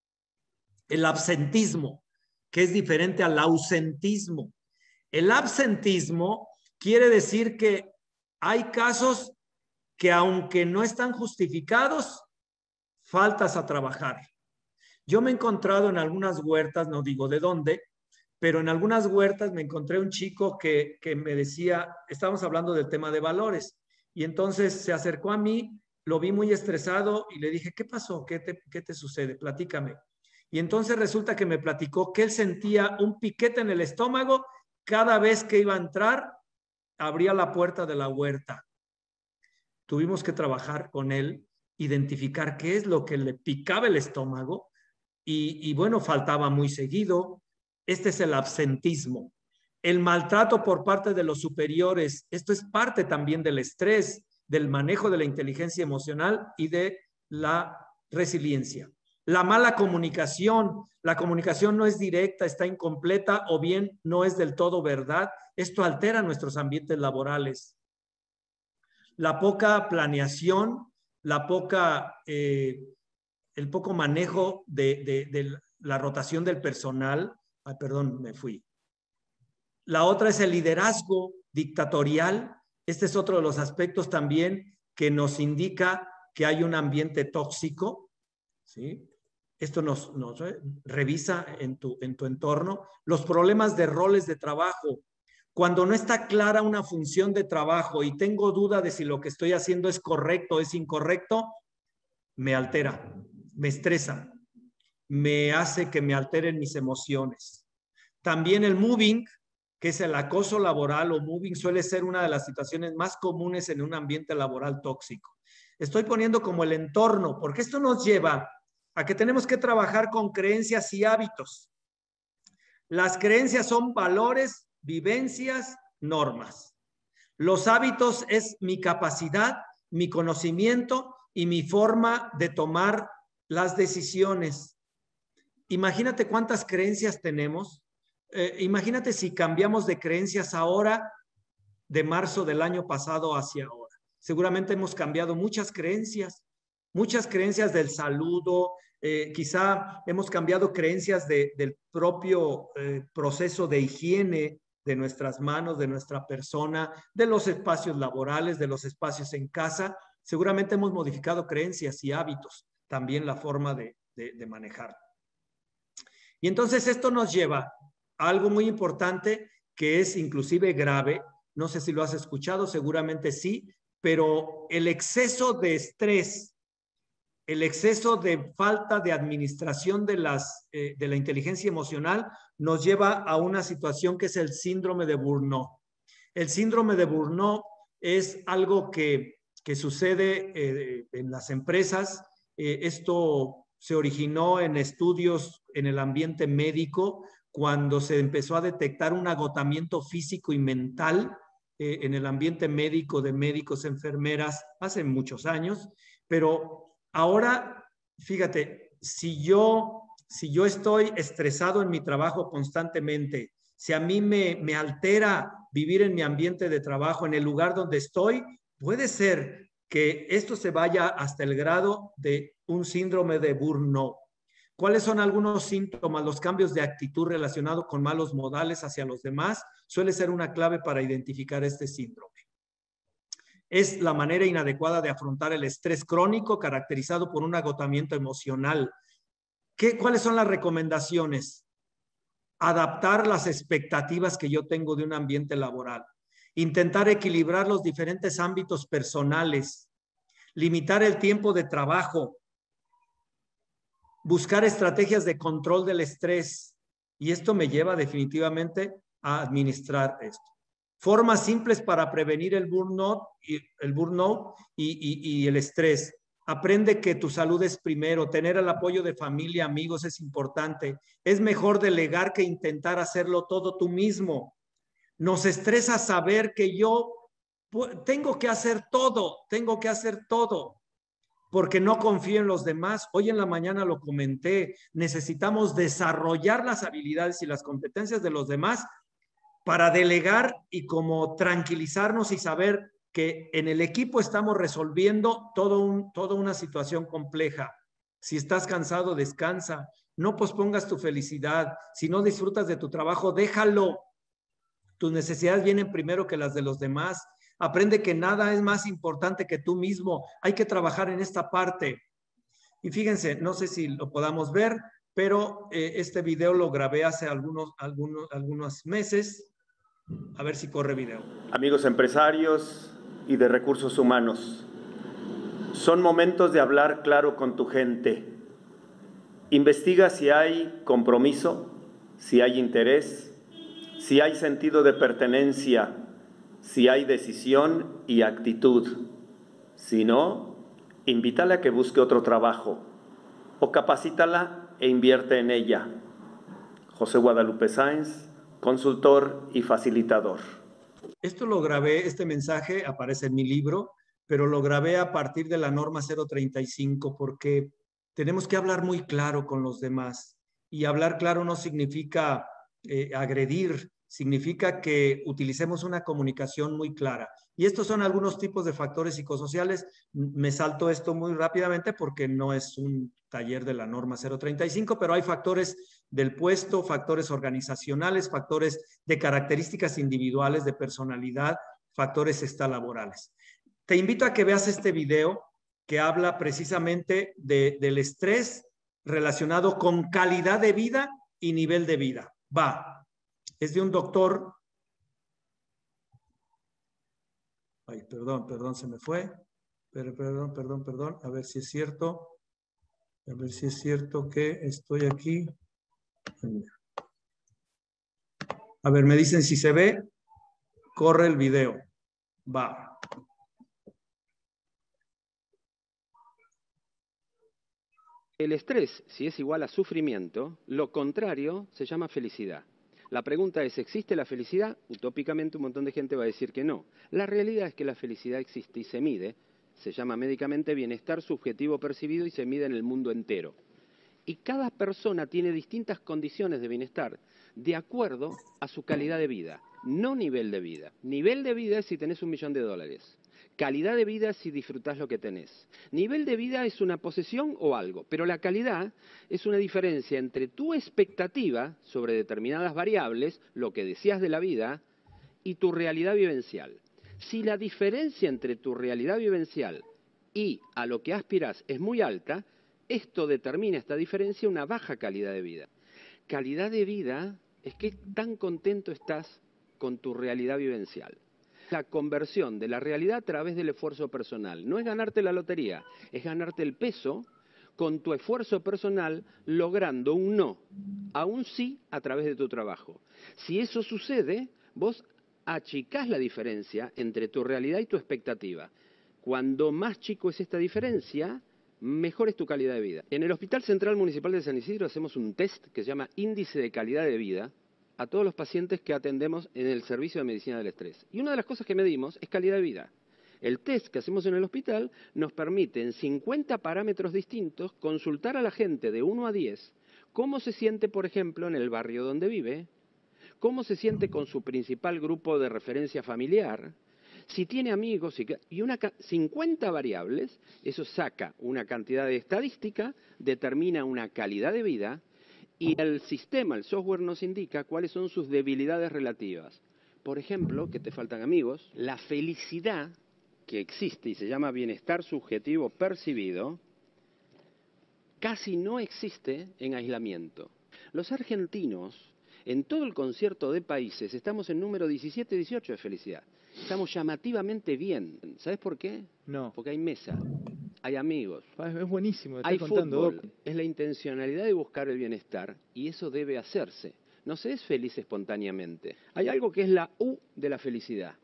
El absentismo, que es diferente al ausentismo. El absentismo quiere decir que hay casos que aunque no están justificados, faltas a trabajar. Yo me he encontrado en algunas huertas, no digo de dónde, pero en algunas huertas me encontré un chico que me decía, estábamos hablando del tema de valores, y entonces se acercó a mí, lo vi muy estresado y le dije, ¿qué pasó? ¿Qué te sucede? Platícame. Y entonces resulta que me platicó que él sentía un piquete en el estómago cada vez que iba a entrar, abría la puerta de la huerta. Tuvimos que trabajar con él, identificar qué es lo que le picaba el estómago y bueno, faltaba muy seguido. Este es el absentismo. El maltrato por parte de los superiores, esto es parte también del estrés, del manejo de la inteligencia emocional y de la resiliencia. La mala comunicación, la comunicación no es directa, está incompleta o bien no es del todo verdad. Esto altera nuestros ambientes laborales. La poca planeación el poco manejo de la rotación del personal. Ay, perdón, me fui. La otra es el liderazgo dictatorial. Este es otro de los aspectos también que nos indica que hay un ambiente tóxico, ¿sí? Esto nos revisa en tu entorno. Los problemas de roles de trabajo. Cuando no está clara una función de trabajo y tengo duda de si lo que estoy haciendo es correcto o es incorrecto, me altera, me estresa, me hace que me alteren mis emociones. También el moving, que es el acoso laboral o moving, suele ser una de las situaciones más comunes en un ambiente laboral tóxico. Estoy poniendo como el entorno, porque esto nos lleva a que tenemos que trabajar con creencias y hábitos. Las creencias son valores, vivencias, normas. Los hábitos es mi capacidad, mi conocimiento y mi forma de tomar las decisiones. Imagínate cuántas creencias tenemos. Imagínate si cambiamos de creencias ahora, de marzo del año pasado hacia ahora. Seguramente hemos cambiado muchas creencias del saludo, quizá hemos cambiado creencias del propio proceso de higiene de nuestras manos, de nuestra persona, de los espacios laborales, de los espacios en casa. Seguramente hemos modificado creencias y hábitos, también la forma de manejar. Y entonces esto nos lleva a algo muy importante que es inclusive grave. No sé si lo has escuchado, seguramente sí, pero el exceso de estrés, el exceso de falta de administración de la inteligencia emocional nos lleva a una situación que es el síndrome de Burnout. El síndrome de Burnout es algo que sucede en las empresas. Esto se originó en estudios en el ambiente médico cuando se empezó a detectar un agotamiento físico y mental en el ambiente médico de médicos, enfermeras, hace muchos años, pero ahora, fíjate, si yo estoy estresado en mi trabajo constantemente, si a mí me altera vivir en mi ambiente de trabajo, en el lugar donde estoy, puede ser que esto se vaya hasta el grado de un síndrome de burnout. ¿Cuáles son algunos síntomas? Los cambios de actitud relacionados con malos modales hacia los demás suele ser una clave para identificar este síndrome. Es la manera inadecuada de afrontar el estrés crónico caracterizado por un agotamiento emocional. ¿Cuáles son las recomendaciones? Adaptar las expectativas que yo tengo de un ambiente laboral. Intentar equilibrar los diferentes ámbitos personales. Limitar el tiempo de trabajo. Buscar estrategias de control del estrés. Y esto me lleva definitivamente a administrar esto. Formas simples para prevenir el burnout y el estrés. Aprende que tu salud es primero. Tener el apoyo de familia, amigos es importante. Es mejor delegar que intentar hacerlo todo tú mismo. Nos estresa saber que yo tengo que hacer todo, porque no confío en los demás. Hoy en la mañana lo comenté. Necesitamos desarrollar las habilidades y las competencias de los demás para delegar y como tranquilizarnos y saber que en el equipo estamos resolviendo toda una situación compleja. Si estás cansado, descansa. No pospongas tu felicidad. Si no disfrutas de tu trabajo, déjalo. Tus necesidades vienen primero que las de los demás. Aprende que nada es más importante que tú mismo. Hay que trabajar en esta parte. Y fíjense, no sé si lo podamos ver, pero este video lo grabé hace algunos meses. A ver si corre video. Amigos empresarios y de recursos humanos, son momentos de hablar claro con tu gente. Investiga si hay compromiso, si hay interés, si hay sentido de pertenencia, si hay decisión y actitud. Si no, invítala a que busque otro trabajo o capacítala e invierte en ella. José Guadalupe Sáenz, consultor y facilitador. Esto lo grabé, este mensaje aparece en mi libro, pero lo grabé a partir de la norma 035 porque tenemos que hablar muy claro con los demás. Y hablar claro no significa agredir, significa que utilicemos una comunicación muy clara. Y estos son algunos tipos de factores psicosociales. Me salto esto muy rápidamente porque no es un taller de la norma 035, pero hay factores del puesto, factores organizacionales, factores de características individuales, de personalidad, factores laborales. Te invito a que veas este video que habla precisamente del estrés relacionado con calidad de vida y nivel de vida. Va, es de un doctor. Ay, perdón, se me fue. Perdón. A ver si es cierto. A ver si es cierto que estoy aquí. A ver, me dicen si se ve. Corre el video. Va. El estrés, si es igual a sufrimiento, lo contrario se llama felicidad. La pregunta es, ¿existe la felicidad? Utópicamente un montón de gente va a decir que no. La realidad es que la felicidad existe y se mide. Se llama médicamente bienestar subjetivo percibido y se mide en el mundo entero. Y cada persona tiene distintas condiciones de bienestar de acuerdo a su calidad de vida, no nivel de vida. Nivel de vida es si tenés $1 millón. Calidad de vida es si disfrutás lo que tenés. Nivel de vida es una posesión o algo, pero la calidad es una diferencia entre tu expectativa sobre determinadas variables, lo que decías de la vida, y tu realidad vivencial. Si la diferencia entre tu realidad vivencial y a lo que aspiras es muy alta, esto determina, esta diferencia, una baja calidad de vida. Calidad de vida es que tan contento estás con tu realidad vivencial. La conversión de la realidad a través del esfuerzo personal. No es ganarte la lotería, es ganarte el peso con tu esfuerzo personal logrando un no a un sí a través de tu trabajo. Si eso sucede, vos achicás la diferencia entre tu realidad y tu expectativa. Cuando más chico es esta diferencia, mejor es tu calidad de vida. En el Hospital Central Municipal de San Isidro hacemos un test que se llama Índice de Calidad de Vida a todos los pacientes que atendemos en el servicio de medicina del estrés. Y una de las cosas que medimos es calidad de vida. El test que hacemos en el hospital nos permite en 50 parámetros distintos consultar a la gente de 1 a 10 cómo se siente, por ejemplo, en el barrio donde vive, cómo se siente con su principal grupo de referencia familiar, si tiene amigos y 50 variables. Eso saca una cantidad de estadística, determina una calidad de vida y el sistema, el software nos indica cuáles son sus debilidades relativas. Por ejemplo, que te faltan amigos, la felicidad que existe y se llama bienestar subjetivo percibido, casi no existe en aislamiento. Los argentinos, en todo el concierto de países, estamos en número 17-18 de felicidad. Estamos llamativamente bien. ¿Sabes por qué? No. Porque hay mesa, hay amigos, Es buenísimo, hay fútbol. Es la intencionalidad de buscar el bienestar y eso debe hacerse. No se es feliz espontáneamente. Hay algo que es la U de la felicidad.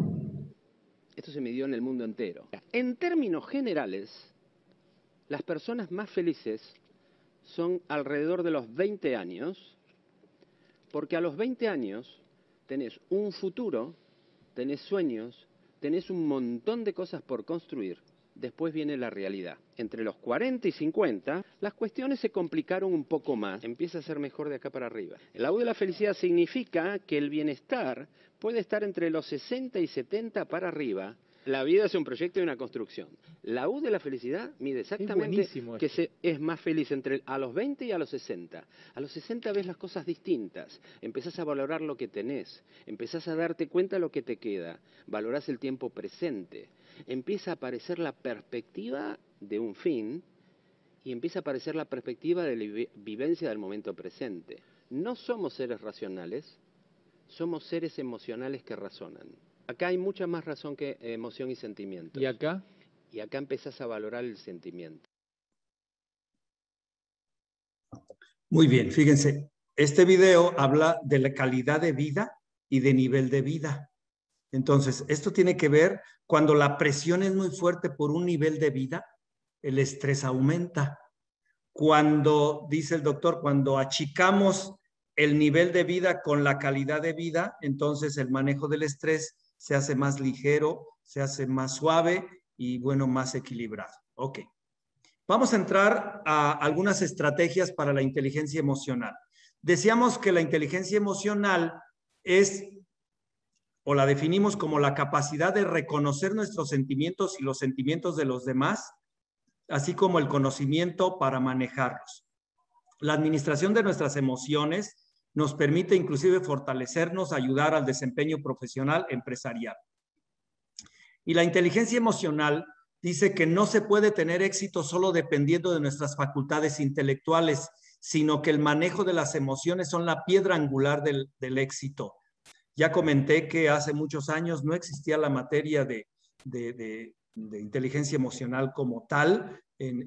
Esto se midió en el mundo entero. En términos generales, las personas más felices son alrededor de los 20 años, porque a los 20 años tenés un futuro, tenés sueños, tenés un montón de cosas por construir. Después viene la realidad. Entre los 40 y 50, las cuestiones se complicaron un poco más. Empieza a ser mejor de acá para arriba. El U de la felicidad significa que el bienestar puede estar entre los 60 y 70 para arriba. La vida es un proyecto y una construcción. La U de la felicidad mide exactamente que es más feliz a los 20 y a los 60. A los 60 ves las cosas distintas, empezás a valorar lo que tenés, empezás a darte cuenta de lo que te queda, valorás el tiempo presente, empieza a aparecer la perspectiva de un fin y empieza a aparecer la perspectiva de la vivencia del momento presente. No somos seres racionales, somos seres emocionales que razonan. Acá hay mucha más razón que emoción y sentimientos. ¿Y acá? Y acá empezás a valorar el sentimiento. Muy bien, fíjense, este video habla de la calidad de vida y de nivel de vida. Entonces, esto tiene que ver cuando la presión es muy fuerte por un nivel de vida, el estrés aumenta. Cuando, dice el doctor, cuando achicamos el nivel de vida con la calidad de vida, entonces el manejo del estrés se hace más ligero, se hace más suave y, bueno, más equilibrado. Ok. Vamos a entrar a algunas estrategias para la inteligencia emocional. Decíamos que la inteligencia emocional es, o la definimos como la capacidad de reconocer nuestros sentimientos y los sentimientos de los demás, así como el conocimiento para manejarlos. La administración de nuestras emociones nos permite inclusive fortalecernos, ayudar al desempeño profesional empresarial. Y la inteligencia emocional dice que no se puede tener éxito solo dependiendo de nuestras facultades intelectuales, sino que el manejo de las emociones son la piedra angular del éxito. Ya comenté que hace muchos años no existía la materia de inteligencia emocional como tal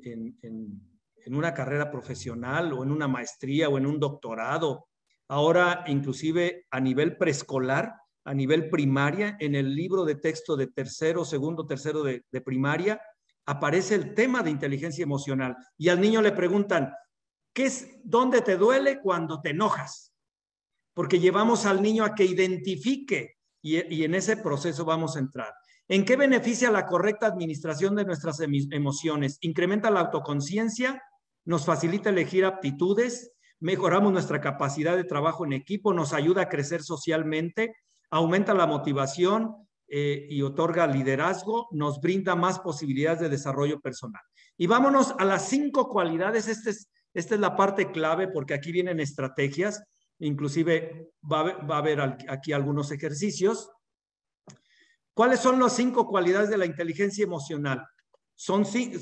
en una carrera profesional o en una maestría o en un doctorado. Ahora, inclusive a nivel preescolar, a nivel primaria, en el libro de texto de segundo, tercero de primaria, aparece el tema de inteligencia emocional. Y al niño le preguntan, ¿dónde te duele cuando te enojas? Porque llevamos al niño a que identifique y en ese proceso vamos a entrar. ¿En qué beneficia la correcta administración de nuestras emociones? Incrementa la autoconciencia, nos facilita elegir aptitudes, mejoramos nuestra capacidad de trabajo en equipo, nos ayuda a crecer socialmente, aumenta la motivación y otorga liderazgo, nos brinda más posibilidades de desarrollo personal. Y vámonos a las 5 cualidades. Esta es la parte clave porque aquí vienen estrategias, inclusive va a haber aquí algunos ejercicios. ¿Cuáles son las 5 cualidades de la inteligencia emocional? Son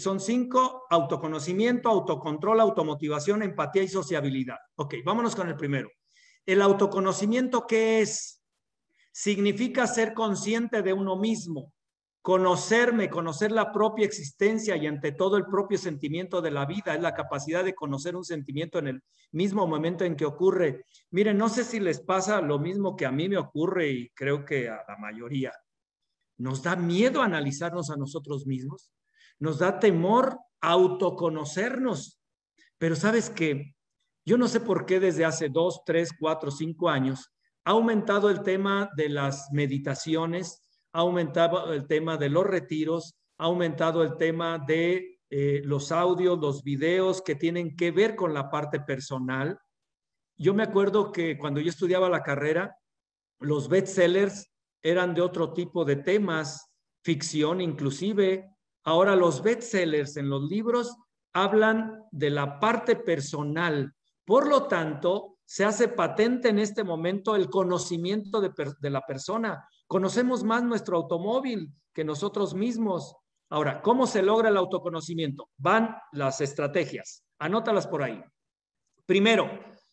5: autoconocimiento, autocontrol, automotivación, empatía y sociabilidad. Ok, vámonos con el primero. El autoconocimiento, ¿qué es? Significa ser consciente de uno mismo, conocerme, conocer la propia existencia y ante todo el propio sentimiento de la vida. Es la capacidad de conocer un sentimiento en el mismo momento en que ocurre. Miren, no sé si les pasa lo mismo que a mí me ocurre y creo que a la mayoría. Nos da miedo analizarnos a nosotros mismos, nos da temor autoconocernos, pero ¿sabes qué? Yo no sé por qué desde hace 2, 3, 4, 5 años ha aumentado el tema de las meditaciones, ha aumentado el tema de los retiros, ha aumentado el tema de los audios, los videos que tienen que ver con la parte personal. Yo me acuerdo que cuando yo estudiaba la carrera, los bestsellers eran de otro tipo de temas, ficción inclusive. Ahora los bestsellers en los libros hablan de la parte personal. Por lo tanto, se hace patente en este momento el conocimiento de la persona. Conocemos más nuestro automóvil que nosotros mismos. Ahora, ¿cómo se logra el autoconocimiento? Van las estrategias. Anótalas por ahí. Primero,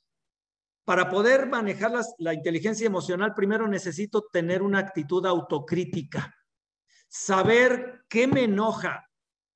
para poder manejar la inteligencia emocional, primero necesito tener una actitud autocrítica. Saber qué me enoja.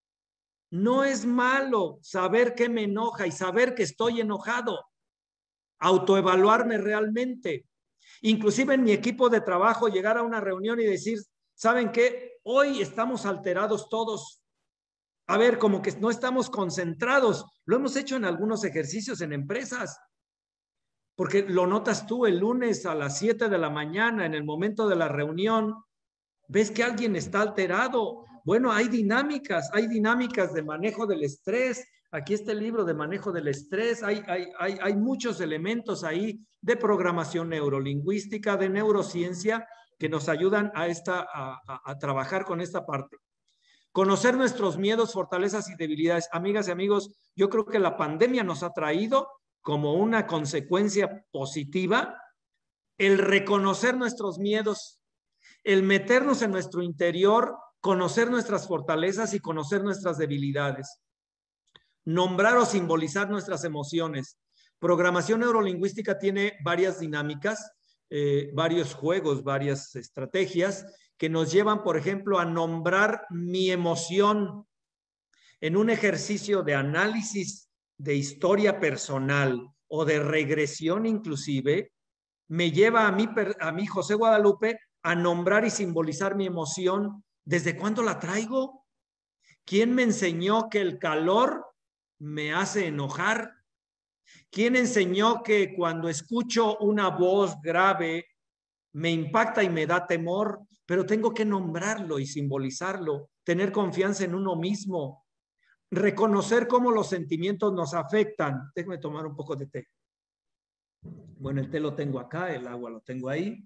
No es malo saber qué me enoja y saber que estoy enojado. Autoevaluarme realmente. Inclusive en mi equipo de trabajo, llegar a una reunión y decir, ¿saben qué? Hoy estamos alterados todos. A ver, como que no estamos concentrados. Lo hemos hecho en algunos ejercicios en empresas. Porque lo notas tú el lunes a las 7 de la mañana, en el momento de la reunión, ves que alguien está alterado. Bueno, hay dinámicas de manejo del estrés. Aquí está el libro de manejo del estrés. Hay muchos elementos ahí de programación neurolingüística, de neurociencia, que nos ayudan a trabajar con esta parte. Conocer nuestros miedos, fortalezas y debilidades. Amigas y amigos, yo creo que la pandemia nos ha traído como una consecuencia positiva el reconocer nuestros miedos, el meternos en nuestro interior, conocer nuestras fortalezas y conocer nuestras debilidades, nombrar o simbolizar nuestras emociones. Programación neurolingüística tiene varias dinámicas, varios juegos, varias estrategias que nos llevan, por ejemplo, a nombrar mi emoción en un ejercicio de análisis de historia personal o de regresión inclusive, me lleva a mí, José Guadalupe, a nombrar y simbolizar mi emoción. ¿Desde cuándo la traigo? ¿Quién me enseñó que el calor me hace enojar? ¿Quién enseñó que cuando escucho una voz grave me impacta y me da temor? Pero tengo que nombrarlo y simbolizarlo, tener confianza en uno mismo, reconocer cómo los sentimientos nos afectan. Déjame tomar un poco de té. Bueno, el té lo tengo acá, el agua lo tengo ahí.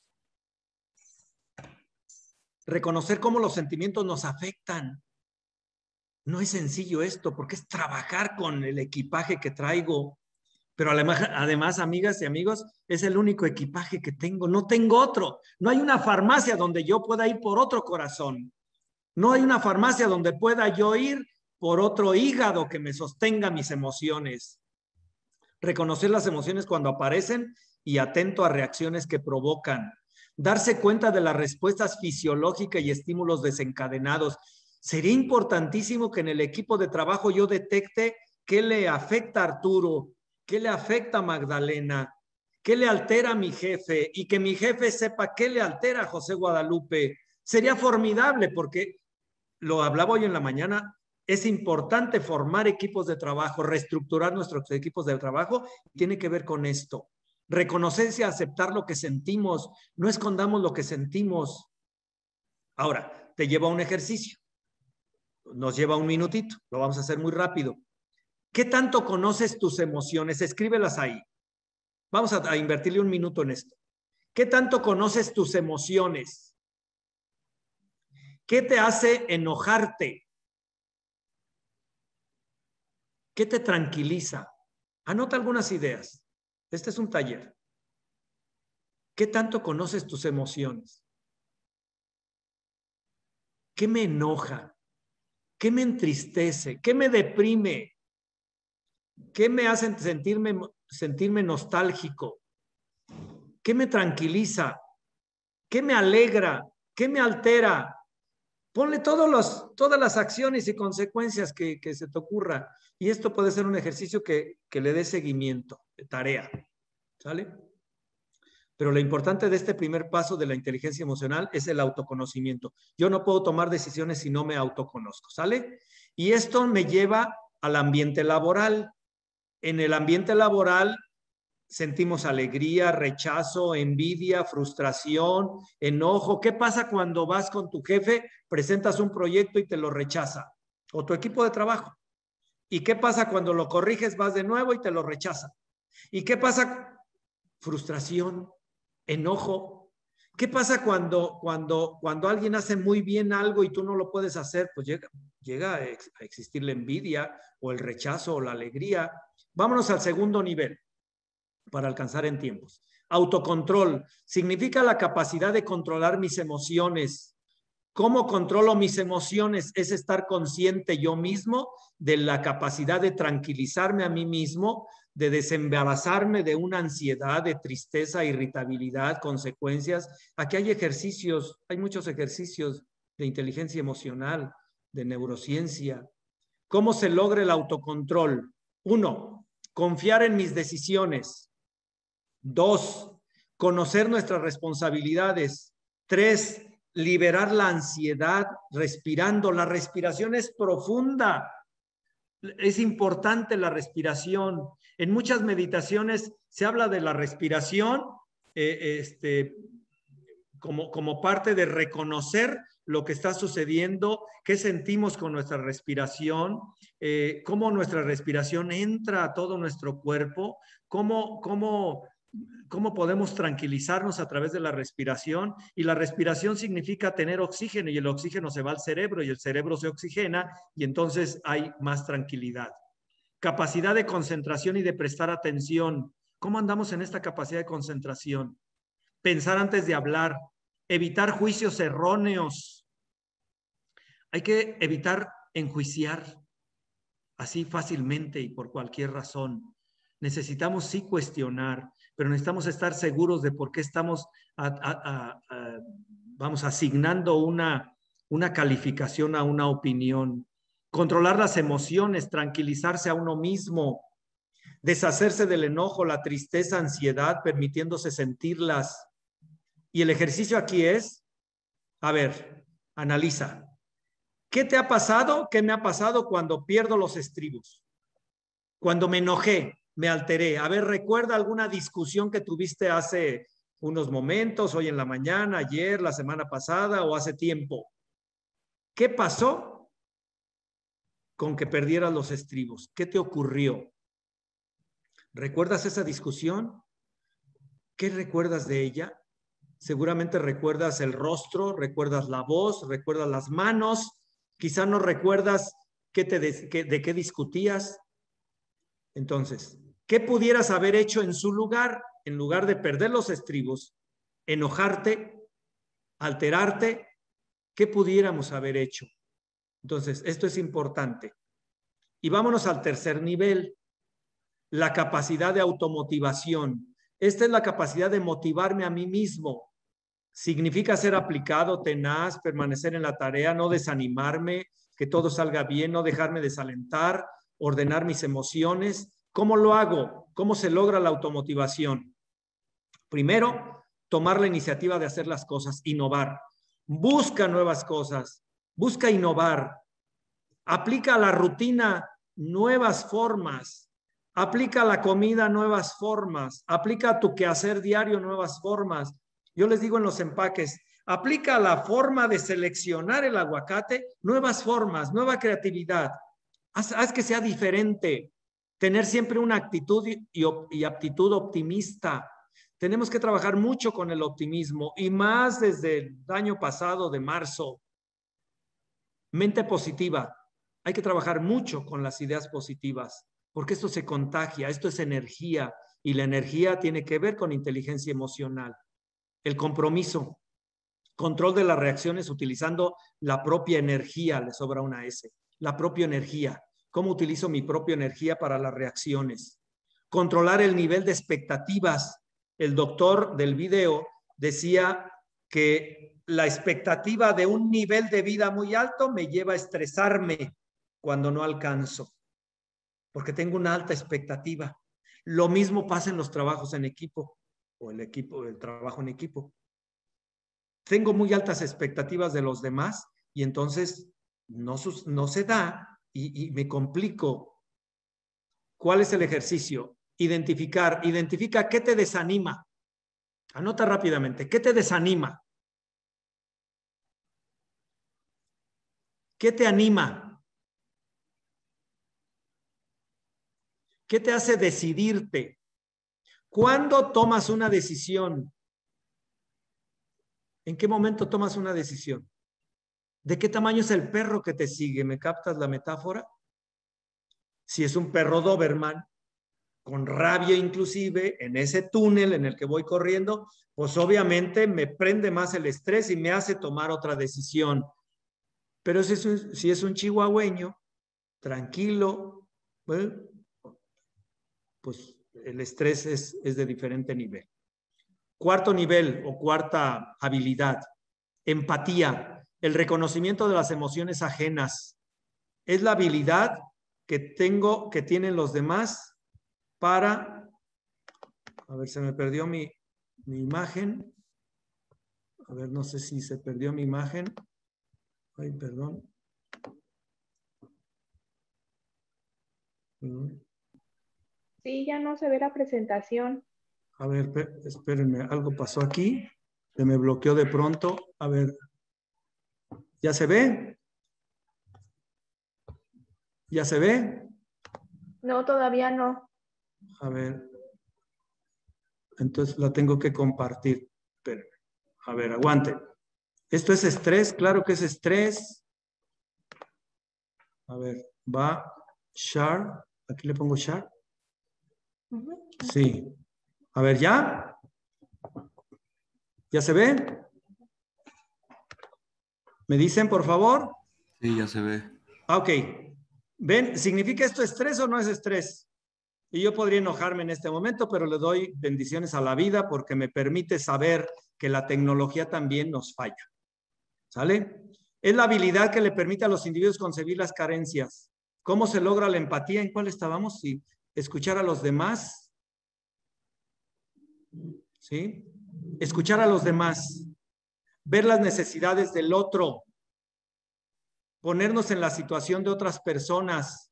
Reconocer cómo los sentimientos nos afectan. No es sencillo esto, porque es trabajar con el equipaje que traigo. Pero además, amigas y amigos, es el único equipaje que tengo. No tengo otro. No hay una farmacia donde yo pueda ir por otro corazón. No hay una farmacia donde pueda yo ir por otro hígado que me sostenga mis emociones. Reconocer las emociones cuando aparecen y atento a reacciones que provocan. Darse cuenta de las respuestas fisiológicas y estímulos desencadenados. Sería importantísimo que en el equipo de trabajo yo detecte qué le afecta a Arturo, qué le afecta a Magdalena, qué le altera a mi jefe y que mi jefe sepa qué le altera a José Guadalupe. Sería formidable porque lo hablaba hoy en la mañana, es importante formar equipos de trabajo, reestructurar nuestros equipos de trabajo, tiene que ver con esto. Reconocerse y aceptar lo que sentimos, no escondamos lo que sentimos. Ahora, te lleva a un ejercicio, nos lleva un minutito, lo vamos a hacer muy rápido. ¿Qué tanto conoces tus emociones? Escríbelas ahí. Vamos a invertirle un minuto en esto. ¿Qué tanto conoces tus emociones? ¿Qué te hace enojarte? ¿Qué te tranquiliza? Anota algunas ideas. Este es un taller. ¿Qué tanto conoces tus emociones? ¿Qué me enoja? ¿Qué me entristece? ¿Qué me deprime? ¿Qué me hace sentirme nostálgico? ¿Qué me tranquiliza? ¿Qué me alegra? ¿Qué me altera? Ponle todas las acciones y consecuencias que se te ocurra. Y esto puede ser un ejercicio que le dé seguimiento, de tarea. ¿Sale? Pero lo importante de este primer paso de la inteligencia emocional es el autoconocimiento. Yo no puedo tomar decisiones si no me autoconozco, ¿sale? Y esto me lleva al ambiente laboral. En el ambiente laboral sentimos alegría, rechazo, envidia, frustración, enojo. ¿Qué pasa cuando vas con tu jefe, presentas un proyecto y te lo rechaza? O tu equipo de trabajo. ¿Y qué pasa cuando lo corriges, vas de nuevo y te lo rechaza? ¿Y qué pasa? Frustración, enojo. ¿Qué pasa cuando alguien hace muy bien algo y tú no lo puedes hacer? Pues llega a existir la envidia o el rechazo o la alegría. Vámonos al segundo nivel para alcanzar en tiempos. Autocontrol significa la capacidad de controlar mis emociones. ¿Cómo controlo mis emociones? Es estar consciente yo mismo de la capacidad de tranquilizarme a mí mismo, de desembarazarme de una ansiedad, de tristeza, irritabilidad, consecuencias. Aquí hay ejercicios, hay muchos ejercicios de inteligencia emocional, de neurociencia. ¿Cómo se logra el autocontrol? 1, confiar en mis decisiones. 2, conocer nuestras responsabilidades. 3, liberar la ansiedad respirando. La respiración es profunda. Es importante la respiración. En muchas meditaciones se habla de la respiración como parte de reconocer lo que está sucediendo, qué sentimos con nuestra respiración, cómo nuestra respiración entra a todo nuestro cuerpo, cómo podemos tranquilizarnos a través de la respiración. Y la respiración significa tener oxígeno y el oxígeno se va al cerebro y el cerebro se oxigena y entonces hay más tranquilidad. Capacidad de concentración y de prestar atención. ¿Cómo andamos en esta capacidad de concentración? Pensar antes de hablar, evitar juicios erróneos. Hay que evitar enjuiciar así fácilmente y por cualquier razón. Necesitamos sí cuestionar, pero necesitamos estar seguros de por qué estamos vamos asignando una calificación a una opinión. Controlar las emociones, tranquilizarse a uno mismo, deshacerse del enojo, la tristeza, ansiedad, permitiéndose sentirlas. Y el ejercicio aquí es, a ver, analiza. ¿Qué te ha pasado? ¿Qué me ha pasado cuando pierdo los estribos? Cuando me enojé, me alteré. A ver, recuerda alguna discusión que tuviste hace unos momentos, hoy en la mañana, ayer, la semana pasada o hace tiempo. ¿Qué pasó con que perdieras los estribos? ¿Qué te ocurrió? ¿Recuerdas esa discusión? ¿Qué recuerdas de ella? Seguramente recuerdas el rostro, recuerdas la voz, recuerdas las manos, quizá no recuerdas de qué discutías. Entonces, ¿qué pudieras haber hecho en su lugar? En lugar de perder los estribos, enojarte, alterarte, ¿qué pudiéramos haber hecho? Entonces, esto es importante. Y vámonos al tercer nivel, la capacidad de automotivación. Esta es la capacidad de motivarme a mí mismo. Significa ser aplicado, tenaz, permanecer en la tarea, no desanimarme, que todo salga bien, no dejarme desalentar, ordenar mis emociones. ¿Cómo lo hago? ¿Cómo se logra la automotivación? Primero, tomar la iniciativa de hacer las cosas, innovar. Busca nuevas cosas, busca innovar. Aplica a la rutina nuevas formas. Aplica a la comida nuevas formas. Aplica a tu quehacer diario nuevas formas. Yo les digo en los empaques, aplica la forma de seleccionar el aguacate, nuevas formas, nueva creatividad. Haz que sea diferente. Tener siempre una actitud y aptitud optimista. Tenemos que trabajar mucho con el optimismo y más desde el año pasado de marzo. Mente positiva. Hay que trabajar mucho con las ideas positivas porque esto se contagia, esto es energía y la energía tiene que ver con inteligencia emocional. El compromiso, control de las reacciones utilizando la propia energía, le sobra una S, la propia energía. ¿Cómo utilizo mi propia energía para las reacciones? Controlar el nivel de expectativas. El doctor del video decía que la expectativa de un nivel de vida muy alto me lleva a estresarme cuando no alcanzo, porque tengo una alta expectativa. Lo mismo pasa en los trabajos en equipo o el trabajo en equipo. Tengo muy altas expectativas de los demás y entonces no se da y me complico. ¿Cuál es el ejercicio? Identifica qué te desanima. Anota rápidamente, ¿qué te desanima? ¿Qué te anima? ¿Qué te hace decidirte? ¿Cuándo tomas una decisión? ¿En qué momento tomas una decisión? ¿De qué tamaño es el perro que te sigue? ¿Me captas la metáfora? Si es un perro Doberman, con rabia inclusive, en ese túnel en el que voy corriendo, pues obviamente me prende más el estrés y me hace tomar otra decisión. Pero si es un chihuahueño, tranquilo, pues el estrés es de diferente nivel. Cuarto nivel o cuarta habilidad, empatía, el reconocimiento de las emociones ajenas. Es la habilidad que tienen los demás para, a ver, se me perdió mi imagen. A ver, no sé si se perdió mi imagen. Ay, perdón. Sí, ya no se ve la presentación. A ver, espérenme, algo pasó aquí. Se me bloqueó de pronto. A ver, ¿ya se ve? ¿Ya se ve? No, todavía no. A ver. Entonces la tengo que compartir. Espérenme. A ver, aguante. ¿Esto es estrés? Claro que es estrés. A ver, va share. Aquí le pongo share. Sí. A ver, ¿ya? ¿Ya se ve? ¿Me dicen, por favor? Sí, ya se ve. Ok. ¿Ven? ¿Significa esto estrés o no es estrés? Y yo podría enojarme en este momento, pero le doy bendiciones a la vida porque me permite saber que la tecnología también nos falla. ¿Sale? Es la habilidad que le permite a los individuos concebir las carencias. ¿Cómo se logra la empatía? ¿En cuál estábamos? Sí. Escuchar a los demás. ¿Sí? Escuchar a los demás. Ver las necesidades del otro. Ponernos en la situación de otras personas.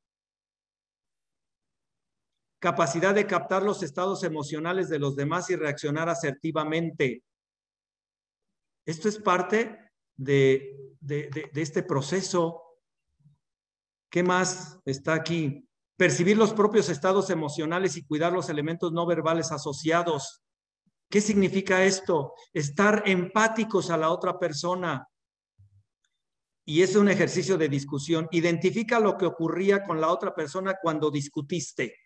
Capacidad de captar los estados emocionales de los demás y reaccionar asertivamente. Esto es parte de este proceso. ¿Qué más está aquí? Percibir los propios estados emocionales y cuidar los elementos no verbales asociados. ¿Qué significa esto? Estar empáticos a la otra persona. Y es un ejercicio de discusión. Identifica lo que ocurría con la otra persona cuando discutiste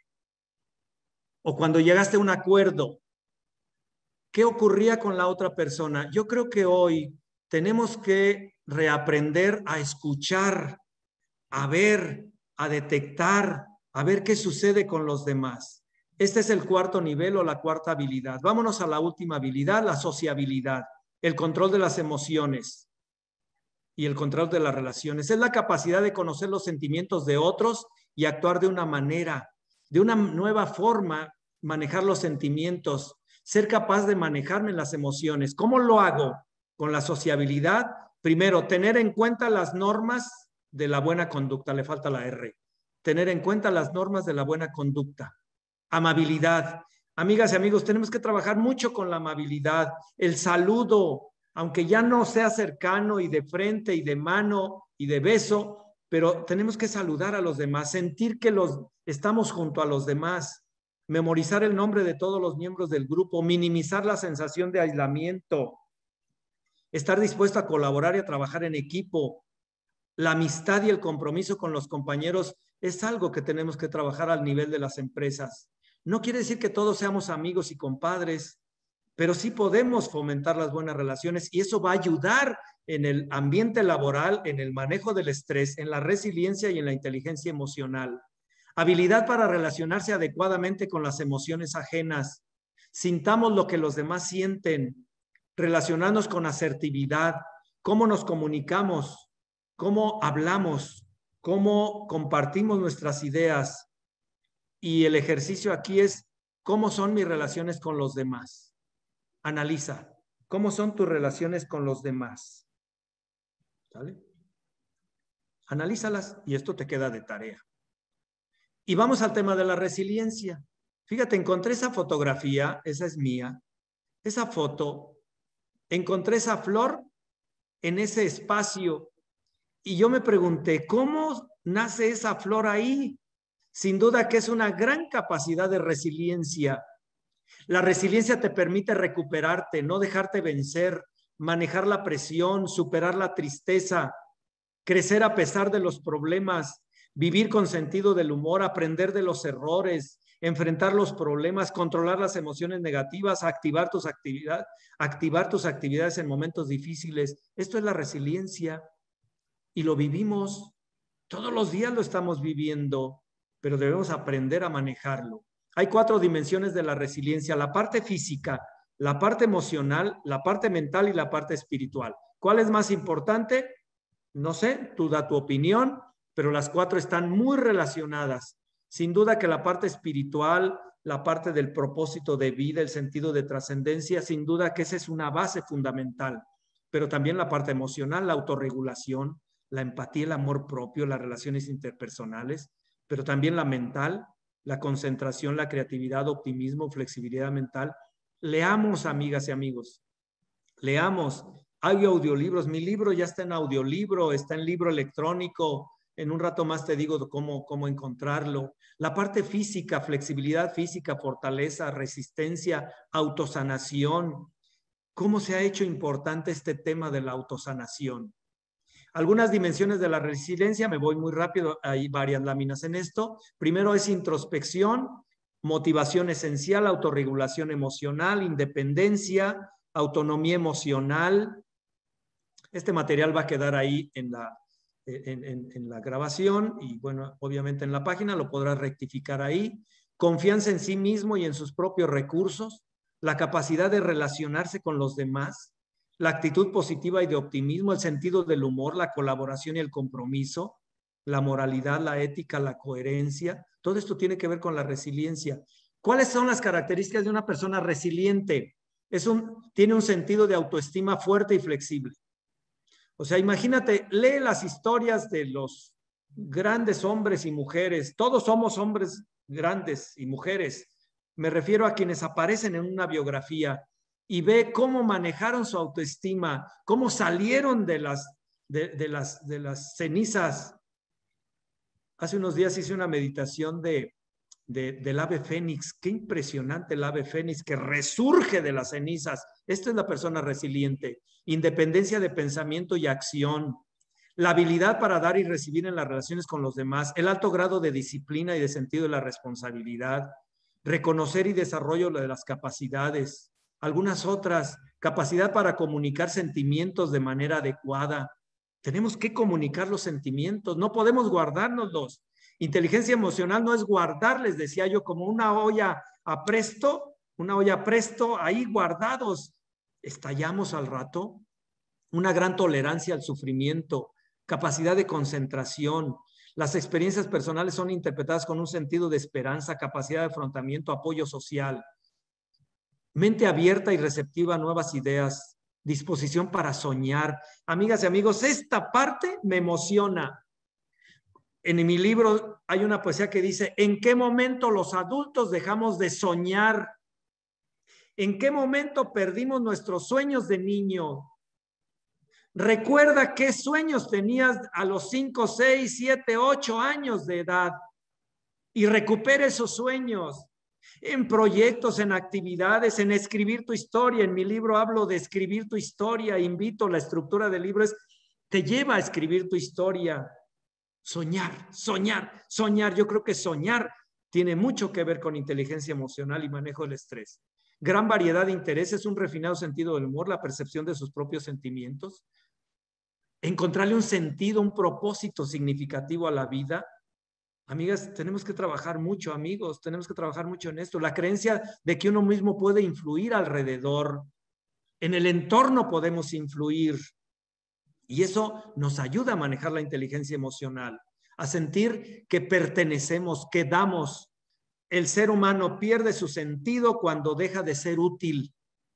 o cuando llegaste a un acuerdo. ¿Qué ocurría con la otra persona? Yo creo que hoy tenemos que reaprender a escuchar, a ver, a detectar, a ver qué sucede con los demás. Este es el cuarto nivel o la cuarta habilidad. Vámonos a la última habilidad, la sociabilidad, el control de las emociones y el control de las relaciones. Es la capacidad de conocer los sentimientos de otros y actuar de una manera, de una nueva forma, manejar los sentimientos, ser capaz de manejarme en las emociones. ¿Cómo lo hago? Con la sociabilidad. Primero, tener en cuenta las normas de la buena conducta, le falta la R. Tener en cuenta las normas de la buena conducta. Amabilidad. Amigas y amigos, tenemos que trabajar mucho con la amabilidad, el saludo, aunque ya no sea cercano y de frente y de mano y de beso, pero tenemos que saludar a los demás, sentir que estamos junto a los demás, memorizar el nombre de todos los miembros del grupo, minimizar la sensación de aislamiento, estar dispuesto a colaborar y a trabajar en equipo. La amistad y el compromiso con los compañeros es algo que tenemos que trabajar al nivel de las empresas. No quiere decir que todos seamos amigos y compadres, pero sí podemos fomentar las buenas relaciones y eso va a ayudar en el ambiente laboral, en el manejo del estrés, en la resiliencia y en la inteligencia emocional. Habilidad para relacionarse adecuadamente con las emociones ajenas. Sintamos lo que los demás sienten, relacionarnos con asertividad, cómo nos comunicamos, cómo hablamos, cómo compartimos nuestras ideas. Y el ejercicio aquí es cómo son mis relaciones con los demás. Analiza, ¿cómo son tus relaciones con los demás? ¿Sale? Analízalas y esto te queda de tarea. Y vamos al tema de la resiliencia. Fíjate, encontré esa fotografía, esa es mía, esa foto, encontré esa flor en ese espacio y yo me pregunté, ¿cómo nace esa flor ahí? Sin duda que es una gran capacidad de resiliencia. La resiliencia te permite recuperarte, no dejarte vencer, manejar la presión, superar la tristeza, crecer a pesar de los problemas, vivir con sentido del humor, aprender de los errores, enfrentar los problemas, controlar las emociones negativas, activar tus actividades en momentos difíciles. Esto es la resiliencia y lo vivimos. Todos los días lo estamos viviendo, pero debemos aprender a manejarlo. Hay 4 dimensiones de la resiliencia: la parte física, la parte emocional, la parte mental y la parte espiritual. ¿Cuál es más importante? No sé, tú da tu opinión, pero las 4 están muy relacionadas. Sin duda que la parte espiritual, la parte del propósito de vida, el sentido de trascendencia, sin duda que esa es una base fundamental, pero también la parte emocional, la autorregulación, la empatía, el amor propio, las relaciones interpersonales, pero también la mental, la concentración, la creatividad, optimismo, flexibilidad mental. Leamos, amigas y amigos, leamos. Hay audiolibros, mi libro ya está en audiolibro, está en libro electrónico, en un rato más te digo cómo encontrarlo. La parte física, flexibilidad física, fortaleza, resistencia, autosanación. ¿Cómo se ha hecho importante este tema de la autosanación? Algunas dimensiones de la resiliencia, me voy muy rápido, hay varias láminas en esto. Primero es introspección, motivación esencial, autorregulación emocional, independencia, autonomía emocional. Este material va a quedar ahí en la grabación y bueno, obviamente en la página lo podrás rectificar ahí. Confianza en sí mismo y en sus propios recursos, la capacidad de relacionarse con los demás, la actitud positiva y de optimismo, el sentido del humor, la colaboración y el compromiso, la moralidad, la ética, la coherencia. Todo esto tiene que ver con la resiliencia. ¿Cuáles son las características de una persona resiliente? Tiene un sentido de autoestima fuerte y flexible. O sea, imagínate, lee las historias de los grandes hombres y mujeres. Todos somos hombres grandes y mujeres. Me refiero a quienes aparecen en una biografía y ve cómo manejaron su autoestima, cómo salieron de las cenizas. Hace unos días hice una meditación de del ave fénix. Qué impresionante el ave fénix que resurge de las cenizas. Esta es la persona resiliente. Independencia de pensamiento y acción. La habilidad para dar y recibir en las relaciones con los demás. El alto grado de disciplina y de sentido de la responsabilidad. Reconocer y desarrollo de las capacidades. Algunas otras. Capacidad para comunicar sentimientos de manera adecuada. Tenemos que comunicar los sentimientos. No podemos guardárnoslos. Inteligencia emocional no es guardar, les decía yo, como una olla a presto, ahí guardados. Estallamos al rato. Una gran tolerancia al sufrimiento, capacidad de concentración. Las experiencias personales son interpretadas con un sentido de esperanza, capacidad de afrontamiento, apoyo social. Mente abierta y receptiva a nuevas ideas, disposición para soñar. Amigas y amigos, esta parte me emociona. En mi libro hay una poesía que dice, ¿en qué momento los adultos dejamos de soñar? ¿En qué momento perdimos nuestros sueños de niño? Recuerda qué sueños tenías a los 5, 6, 7, 8 años de edad y recupera esos sueños en proyectos, en actividades, en escribir tu historia. En mi libro hablo de escribir tu historia. Invito, la estructura del libro te lleva a escribir tu historia. Soñar, soñar, soñar. Yo creo que soñar tiene mucho que ver con inteligencia emocional y manejo del estrés. Gran variedad de intereses, un refinado sentido del humor, la percepción de sus propios sentimientos. Encontrarle un sentido, un propósito significativo a la vida. Amigas, tenemos que trabajar mucho, amigos, tenemos que trabajar mucho en esto. La creencia de que uno mismo puede influir alrededor. En el entorno podemos influir. Y eso nos ayuda a manejar la inteligencia emocional, a sentir que pertenecemos, que damos. El ser humano pierde su sentido cuando deja de ser útil.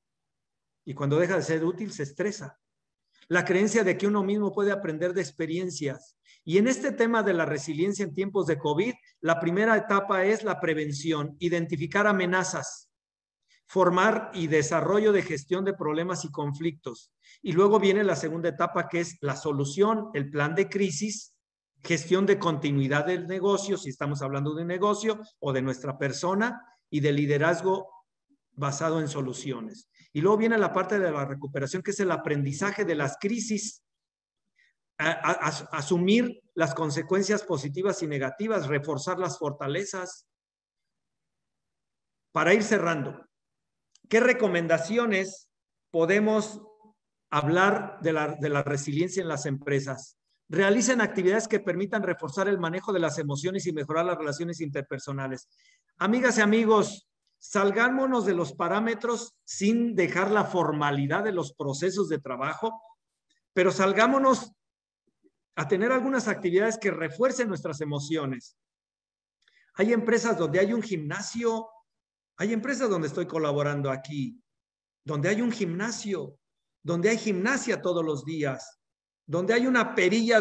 Y cuando deja de ser útil, se estresa. La creencia de que uno mismo puede aprender de experiencias. Y en este tema de la resiliencia en tiempos de COVID, la primera etapa es la prevención, identificar amenazas, formar y desarrollo de gestión de problemas y conflictos. Y luego viene la segunda etapa, que es la solución, el plan de crisis, gestión de continuidad del negocio, si estamos hablando de un negocio o de nuestra persona, y de liderazgo basado en soluciones. Y luego viene la parte de la recuperación, que es el aprendizaje de las crisis, asumir las consecuencias positivas y negativas, reforzar las fortalezas. Para ir cerrando, ¿qué recomendaciones podemos hablar de la resiliencia en las empresas? Realicen actividades que permitan reforzar el manejo de las emociones y mejorar las relaciones interpersonales. Amigas y amigos, salgámonos de los parámetros sin dejar la formalidad de los procesos de trabajo, pero salgámonos a tener algunas actividades que refuercen nuestras emociones. Hay empresas donde hay un gimnasio, hay empresas donde estoy colaborando aquí, donde hay un gimnasio, donde hay gimnasia todos los días, donde hay una perilla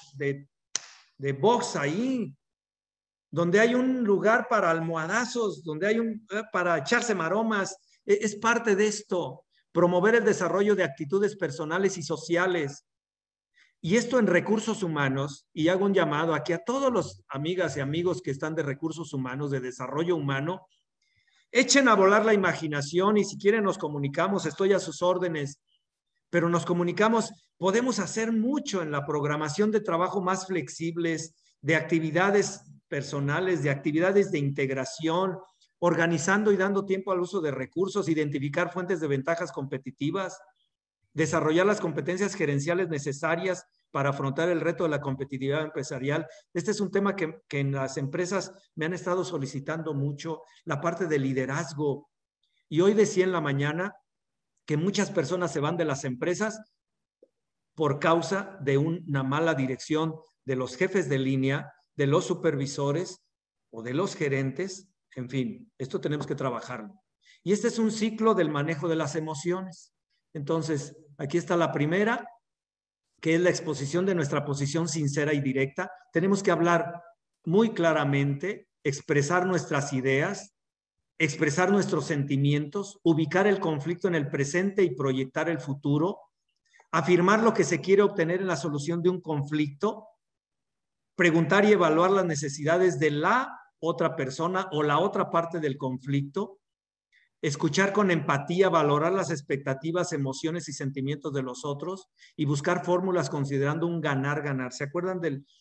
de box ahí, donde hay un lugar para almohadazos, donde hay para echarse maromas. Es parte de esto, promover el desarrollo de actitudes personales y sociales. Y esto en recursos humanos, y hago un llamado aquí a todos los amigas y amigos que están de recursos humanos, de desarrollo humano, echen a volar la imaginación y si quieren nos comunicamos, estoy a sus órdenes, pero nos comunicamos, podemos hacer mucho en la programación de trabajo más flexibles, de actividades personales, de actividades de integración, organizando y dando tiempo al uso de recursos, identificar fuentes de ventajas competitivas, desarrollar las competencias gerenciales necesarias para afrontar el reto de la competitividad empresarial. Este es un tema que en las empresas me han estado solicitando mucho, la parte de liderazgo. Y hoy decía en la mañana que muchas personas se van de las empresas por causa de una mala dirección de los jefes de línea, de los supervisores o de los gerentes. En fin, esto tenemos que trabajarlo. Y este es un ciclo del manejo de las emociones. Entonces, aquí está la primera, que es la exposición de nuestra posición sincera y directa. Tenemos que hablar muy claramente, expresar nuestras ideas, expresar nuestros sentimientos, ubicar el conflicto en el presente y proyectar el futuro, afirmar lo que se quiere obtener en la solución de un conflicto, preguntar y evaluar las necesidades de la otra persona o la otra parte del conflicto, escuchar con empatía, valorar las expectativas, emociones y sentimientos de los otros y buscar fórmulas considerando un ganar-ganar. ¿Se acuerdan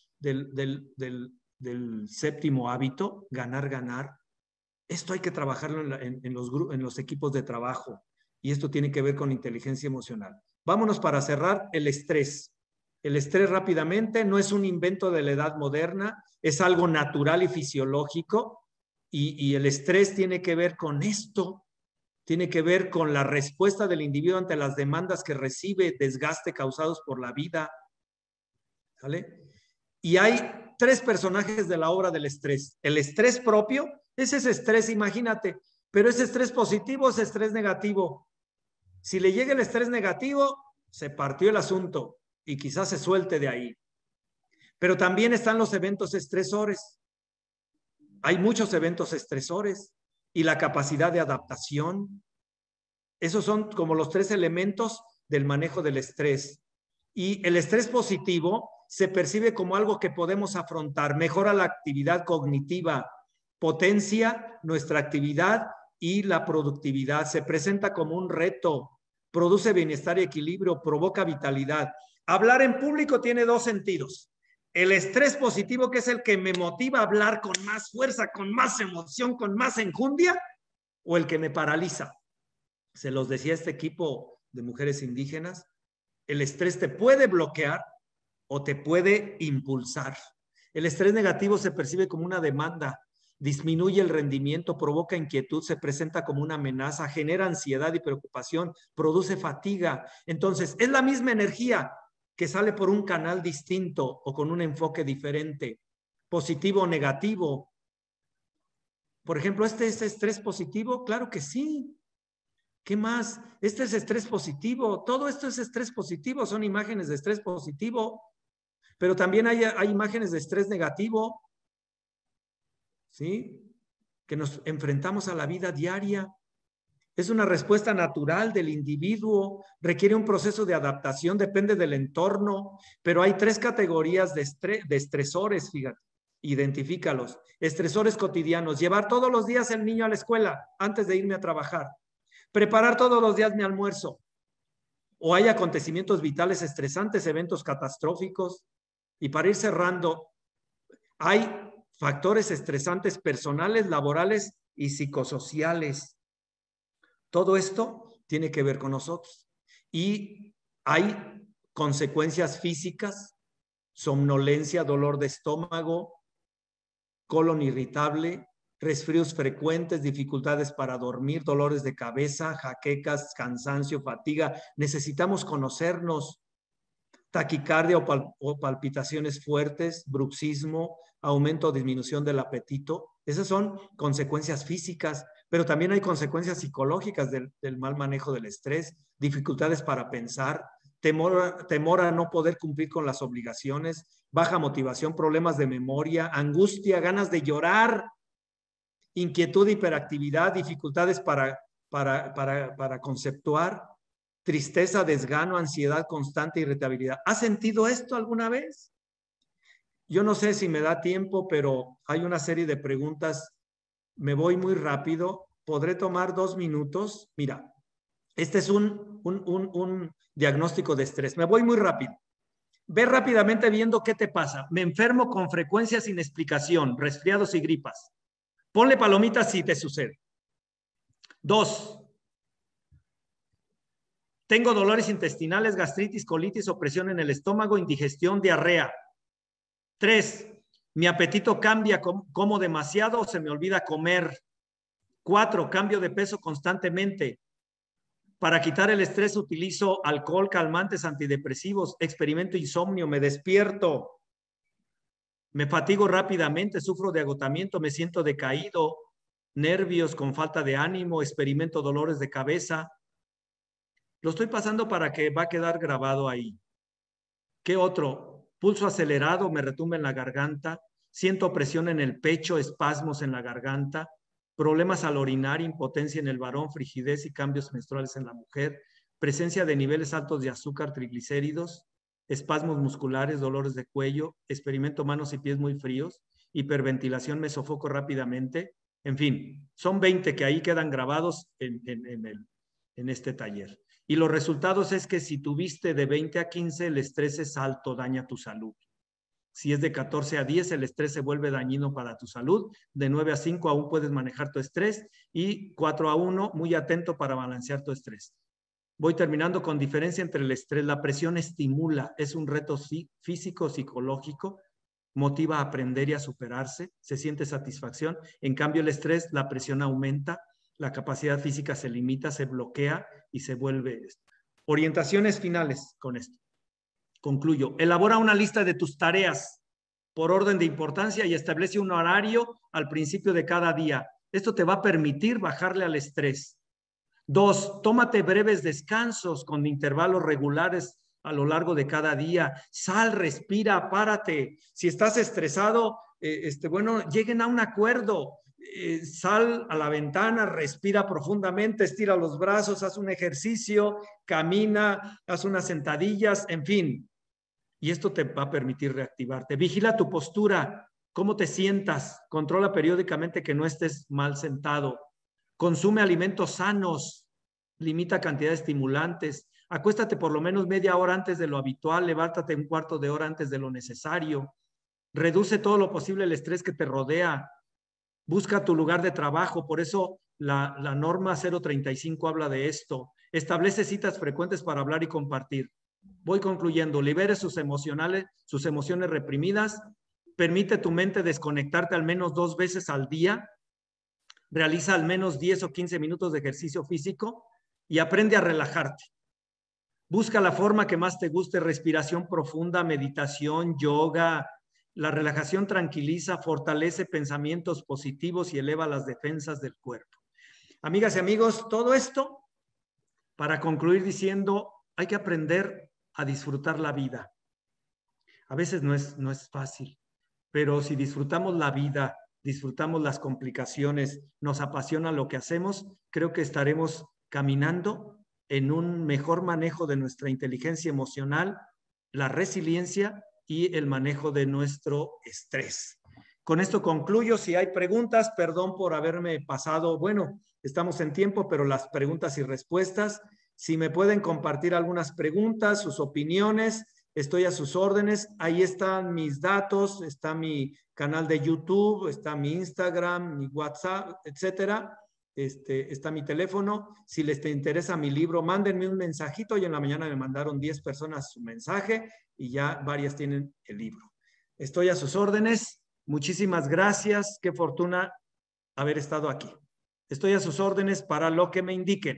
del séptimo hábito? Ganar-ganar. Esto hay que trabajarlo en los equipos de trabajo y esto tiene que ver con inteligencia emocional. Vámonos para cerrar el estrés. El estrés rápidamente no es un invento de la edad moderna, es algo natural y fisiológico y el estrés tiene que ver con esto, tiene que ver con la respuesta del individuo ante las demandas que recibe, desgaste causados por la vida. ¿Vale? Y hay tres personajes de la obra del estrés. El estrés propio, ese es estrés, imagínate, pero ¿es estrés positivo o es estrés negativo? Si le llega el estrés negativo, se partió el asunto y quizás se suelte de ahí. Pero también están los eventos estresores. Hay muchos eventos estresores y la capacidad de adaptación. Esos son como los tres elementos del manejo del estrés. Y el estrés positivo se percibe como algo que podemos afrontar, mejora la actividad cognitiva, potencia nuestra actividad y la productividad, se presenta como un reto, produce bienestar y equilibrio, provoca vitalidad. Hablar en público tiene dos sentidos. El estrés positivo, que es el que me motiva a hablar con más fuerza, con más emoción, con más enjundia, o el que me paraliza. Se los decía este equipo de mujeres indígenas, el estrés te puede bloquear o te puede impulsar. El estrés negativo se percibe como una demanda, disminuye el rendimiento, provoca inquietud, se presenta como una amenaza, genera ansiedad y preocupación, produce fatiga. Entonces, es la misma energía que sale por un canal distinto o con un enfoque diferente, positivo o negativo. Por ejemplo, ¿este es estrés positivo? Claro que sí. ¿Qué más? Este es estrés positivo. Todo esto es estrés positivo. Son imágenes de estrés positivo. Pero también hay imágenes de estrés negativo. ¿Sí? Que nos enfrentamos a la vida diaria. Es una respuesta natural del individuo. Requiere un proceso de adaptación. Depende del entorno. Pero hay tres categorías de estresores, fíjate. Identifícalos. Estresores cotidianos. Llevar todos los días el niño a la escuela antes de irme a trabajar. Preparar todos los días mi almuerzo. O hay acontecimientos vitales estresantes, eventos catastróficos. Y para ir cerrando, hay factores estresantes personales, laborales y psicosociales. Todo esto tiene que ver con nosotros. Y hay consecuencias físicas, somnolencia, dolor de estómago, colon irritable, resfríos frecuentes, dificultades para dormir, dolores de cabeza, jaquecas, cansancio, fatiga. Necesitamos conocernos. Taquicardia o palpitaciones fuertes, bruxismo, aumento o disminución del apetito. Esas son consecuencias físicas, pero también hay consecuencias psicológicas del mal manejo del estrés, dificultades para pensar, temor a no poder cumplir con las obligaciones, baja motivación, problemas de memoria, angustia, ganas de llorar, inquietud, hiperactividad, dificultades para conceptuar, tristeza, desgano, ansiedad constante, irritabilidad. ¿Has sentido esto alguna vez? Yo no sé si me da tiempo, pero hay una serie de preguntas. Me voy muy rápido. ¿Podré tomar 2 minutos? Mira, este es un diagnóstico de estrés. Me voy muy rápido. Ve rápidamente viendo qué te pasa. Me enfermo con frecuencia sin explicación, resfriados y gripas. Ponle palomitas si te sucede. 2. Tengo dolores intestinales, gastritis, colitis, opresión en el estómago, indigestión, diarrea. 3. Mi apetito cambia, como demasiado o se me olvida comer. 4. Cambio de peso constantemente. Para quitar el estrés utilizo alcohol, calmantes, antidepresivos, experimento insomnio, me despierto. Me fatigo rápidamente, sufro de agotamiento, me siento decaído, nervios con falta de ánimo, experimento dolores de cabeza. Lo estoy pasando para que va a quedar grabado ahí. ¿Qué otro? Pulso acelerado, me retumba en la garganta, siento presión en el pecho, espasmos en la garganta, problemas al orinar, impotencia en el varón, frigidez y cambios menstruales en la mujer, presencia de niveles altos de azúcar, triglicéridos, espasmos musculares, dolores de cuello, experimento manos y pies muy fríos, hiperventilación, me sofoco rápidamente. En fin, son 20 que ahí quedan grabados en este taller. Y los resultados es que si tuviste de 20 a 15, el estrés es alto, daña tu salud. Si es de 14 a 10, el estrés se vuelve dañino para tu salud. De 9 a 5 aún puedes manejar tu estrés. Y 4 a 1, muy atento para balancear tu estrés. Voy terminando con diferencia entre el estrés. La presión estimula, es un reto físico, psicológico, motiva a aprender y a superarse, se siente satisfacción. En cambio, el estrés, la presión aumenta, la capacidad física se limita, se bloquea y se vuelve esto. Orientaciones finales con esto. Concluyo. Elabora una lista de tus tareas por orden de importancia y establece un horario al principio de cada día. Esto te va a permitir bajarle al estrés. 2, tómate breves descansos con intervalos regulares a lo largo de cada día. Sal, respira, párate. Si estás estresado, bueno, lleguen a un acuerdo. Sal a la ventana, respira profundamente, estira los brazos, haz un ejercicio, camina, haz unas sentadillas, en fin. Y esto te va a permitir reactivarte. Vigila tu postura, cómo te sientas. Controla periódicamente que no estés mal sentado. Consume alimentos sanos. Limita cantidad de estimulantes. Acuéstate por lo menos media hora antes de lo habitual. Levántate un cuarto de hora antes de lo necesario. Reduce todo lo posible el estrés que te rodea. Busca tu lugar de trabajo. Por eso la norma 035 habla de esto. Establece citas frecuentes para hablar y compartir. Voy concluyendo. Libere sus emociones reprimidas. Permite tu mente desconectarte al menos 2 veces al día. Realiza al menos 10 o 15 minutos de ejercicio físico y aprende a relajarte. Busca la forma que más te guste, respiración profunda, meditación, yoga. La relajación tranquiliza, fortalece pensamientos positivos y eleva las defensas del cuerpo. Amigas y amigos, todo esto para concluir diciendo, hay que aprender a disfrutar la vida. A veces no es fácil, pero si disfrutamos la vida, disfrutamos las complicaciones, nos apasiona lo que hacemos, creo que estaremos caminando en un mejor manejo de nuestra inteligencia emocional, la resiliencia y el manejo de nuestro estrés. Con esto concluyo. Si hay preguntas, perdón por haberme pasado. Bueno, estamos en tiempo, pero las preguntas y respuestas, si me pueden compartir algunas preguntas, sus opiniones, estoy a sus órdenes. Ahí están mis datos, está mi canal de YouTube, está mi Instagram, mi WhatsApp, etcétera. Está mi teléfono. Si les interesa mi libro, mándenme un mensajito. Y en la mañana me mandaron 10 personas su mensaje y ya varias tienen el libro. Estoy a sus órdenes. Muchísimas gracias. Qué fortuna haber estado aquí. Estoy a sus órdenes para lo que me indiquen.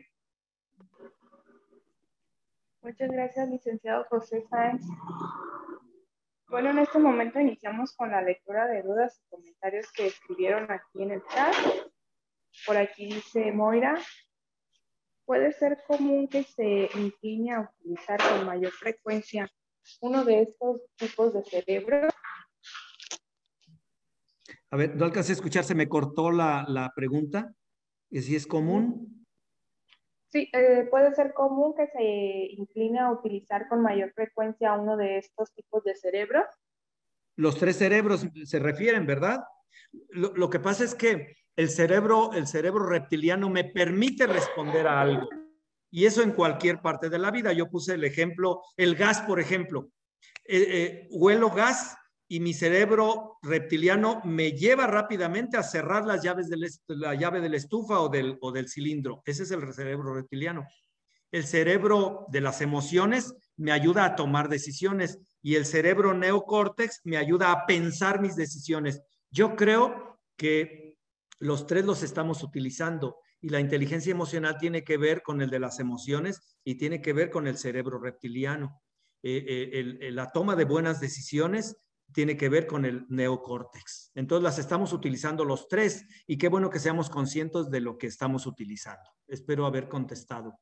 Muchas gracias, licenciado José Sáenz. Bueno, en este momento iniciamos con la lectura de dudas y comentarios que escribieron aquí en el chat. Por aquí dice Moira, ¿puede ser común que se incline a utilizar con mayor frecuencia uno de estos tipos de cerebro? A ver, no alcancé a escuchar, se me cortó la pregunta. ¿Y si es común? Sí, puede ser común que se incline a utilizar con mayor frecuencia uno de estos tipos de cerebro. Los 3 cerebros se refieren, ¿verdad? Lo que pasa es que el cerebro reptiliano me permite responder a algo. Y eso en cualquier parte de la vida. Yo puse el ejemplo, el gas, por ejemplo. Huelo gas y mi cerebro reptiliano me lleva rápidamente a cerrar la llave de la estufa o del cilindro. Ese es el cerebro reptiliano. El cerebro de las emociones me ayuda a tomar decisiones y el cerebro neocórtex me ayuda a pensar mis decisiones. Yo creo que los 3 los estamos utilizando y la inteligencia emocional tiene que ver con el de las emociones y tiene que ver con el cerebro reptiliano. La toma de buenas decisiones tiene que ver con el neocórtex. Entonces las estamos utilizando los 3 y qué bueno que seamos conscientes de lo que estamos utilizando. Espero haber contestado.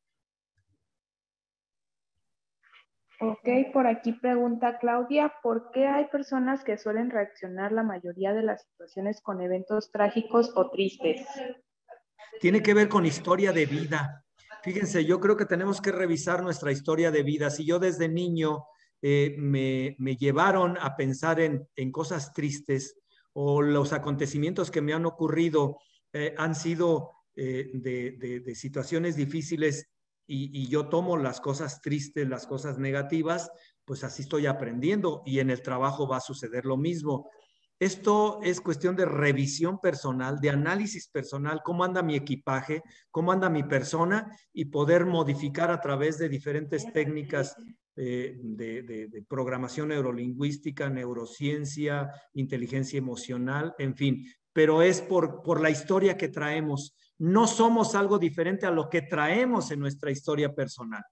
Ok, por aquí pregunta Claudia, ¿por qué hay personas que suelen reaccionar la mayoría de las situaciones con eventos trágicos o tristes? Tiene que ver con historia de vida. Fíjense, yo creo que tenemos que revisar nuestra historia de vida. Si yo desde niño me llevaron a pensar en cosas tristes o los acontecimientos que me han ocurrido han sido de situaciones difíciles y yo tomo las cosas tristes, las cosas negativas, pues así estoy aprendiendo y en el trabajo va a suceder lo mismo. Esto es cuestión de revisión personal, de análisis personal, cómo anda mi equipaje, cómo anda mi persona y poder modificar a través de diferentes técnicas de programación neurolingüística, neurociencia, inteligencia emocional, en fin, pero es por la historia que traemos. No somos algo diferente a lo que traemos en nuestra historia personal.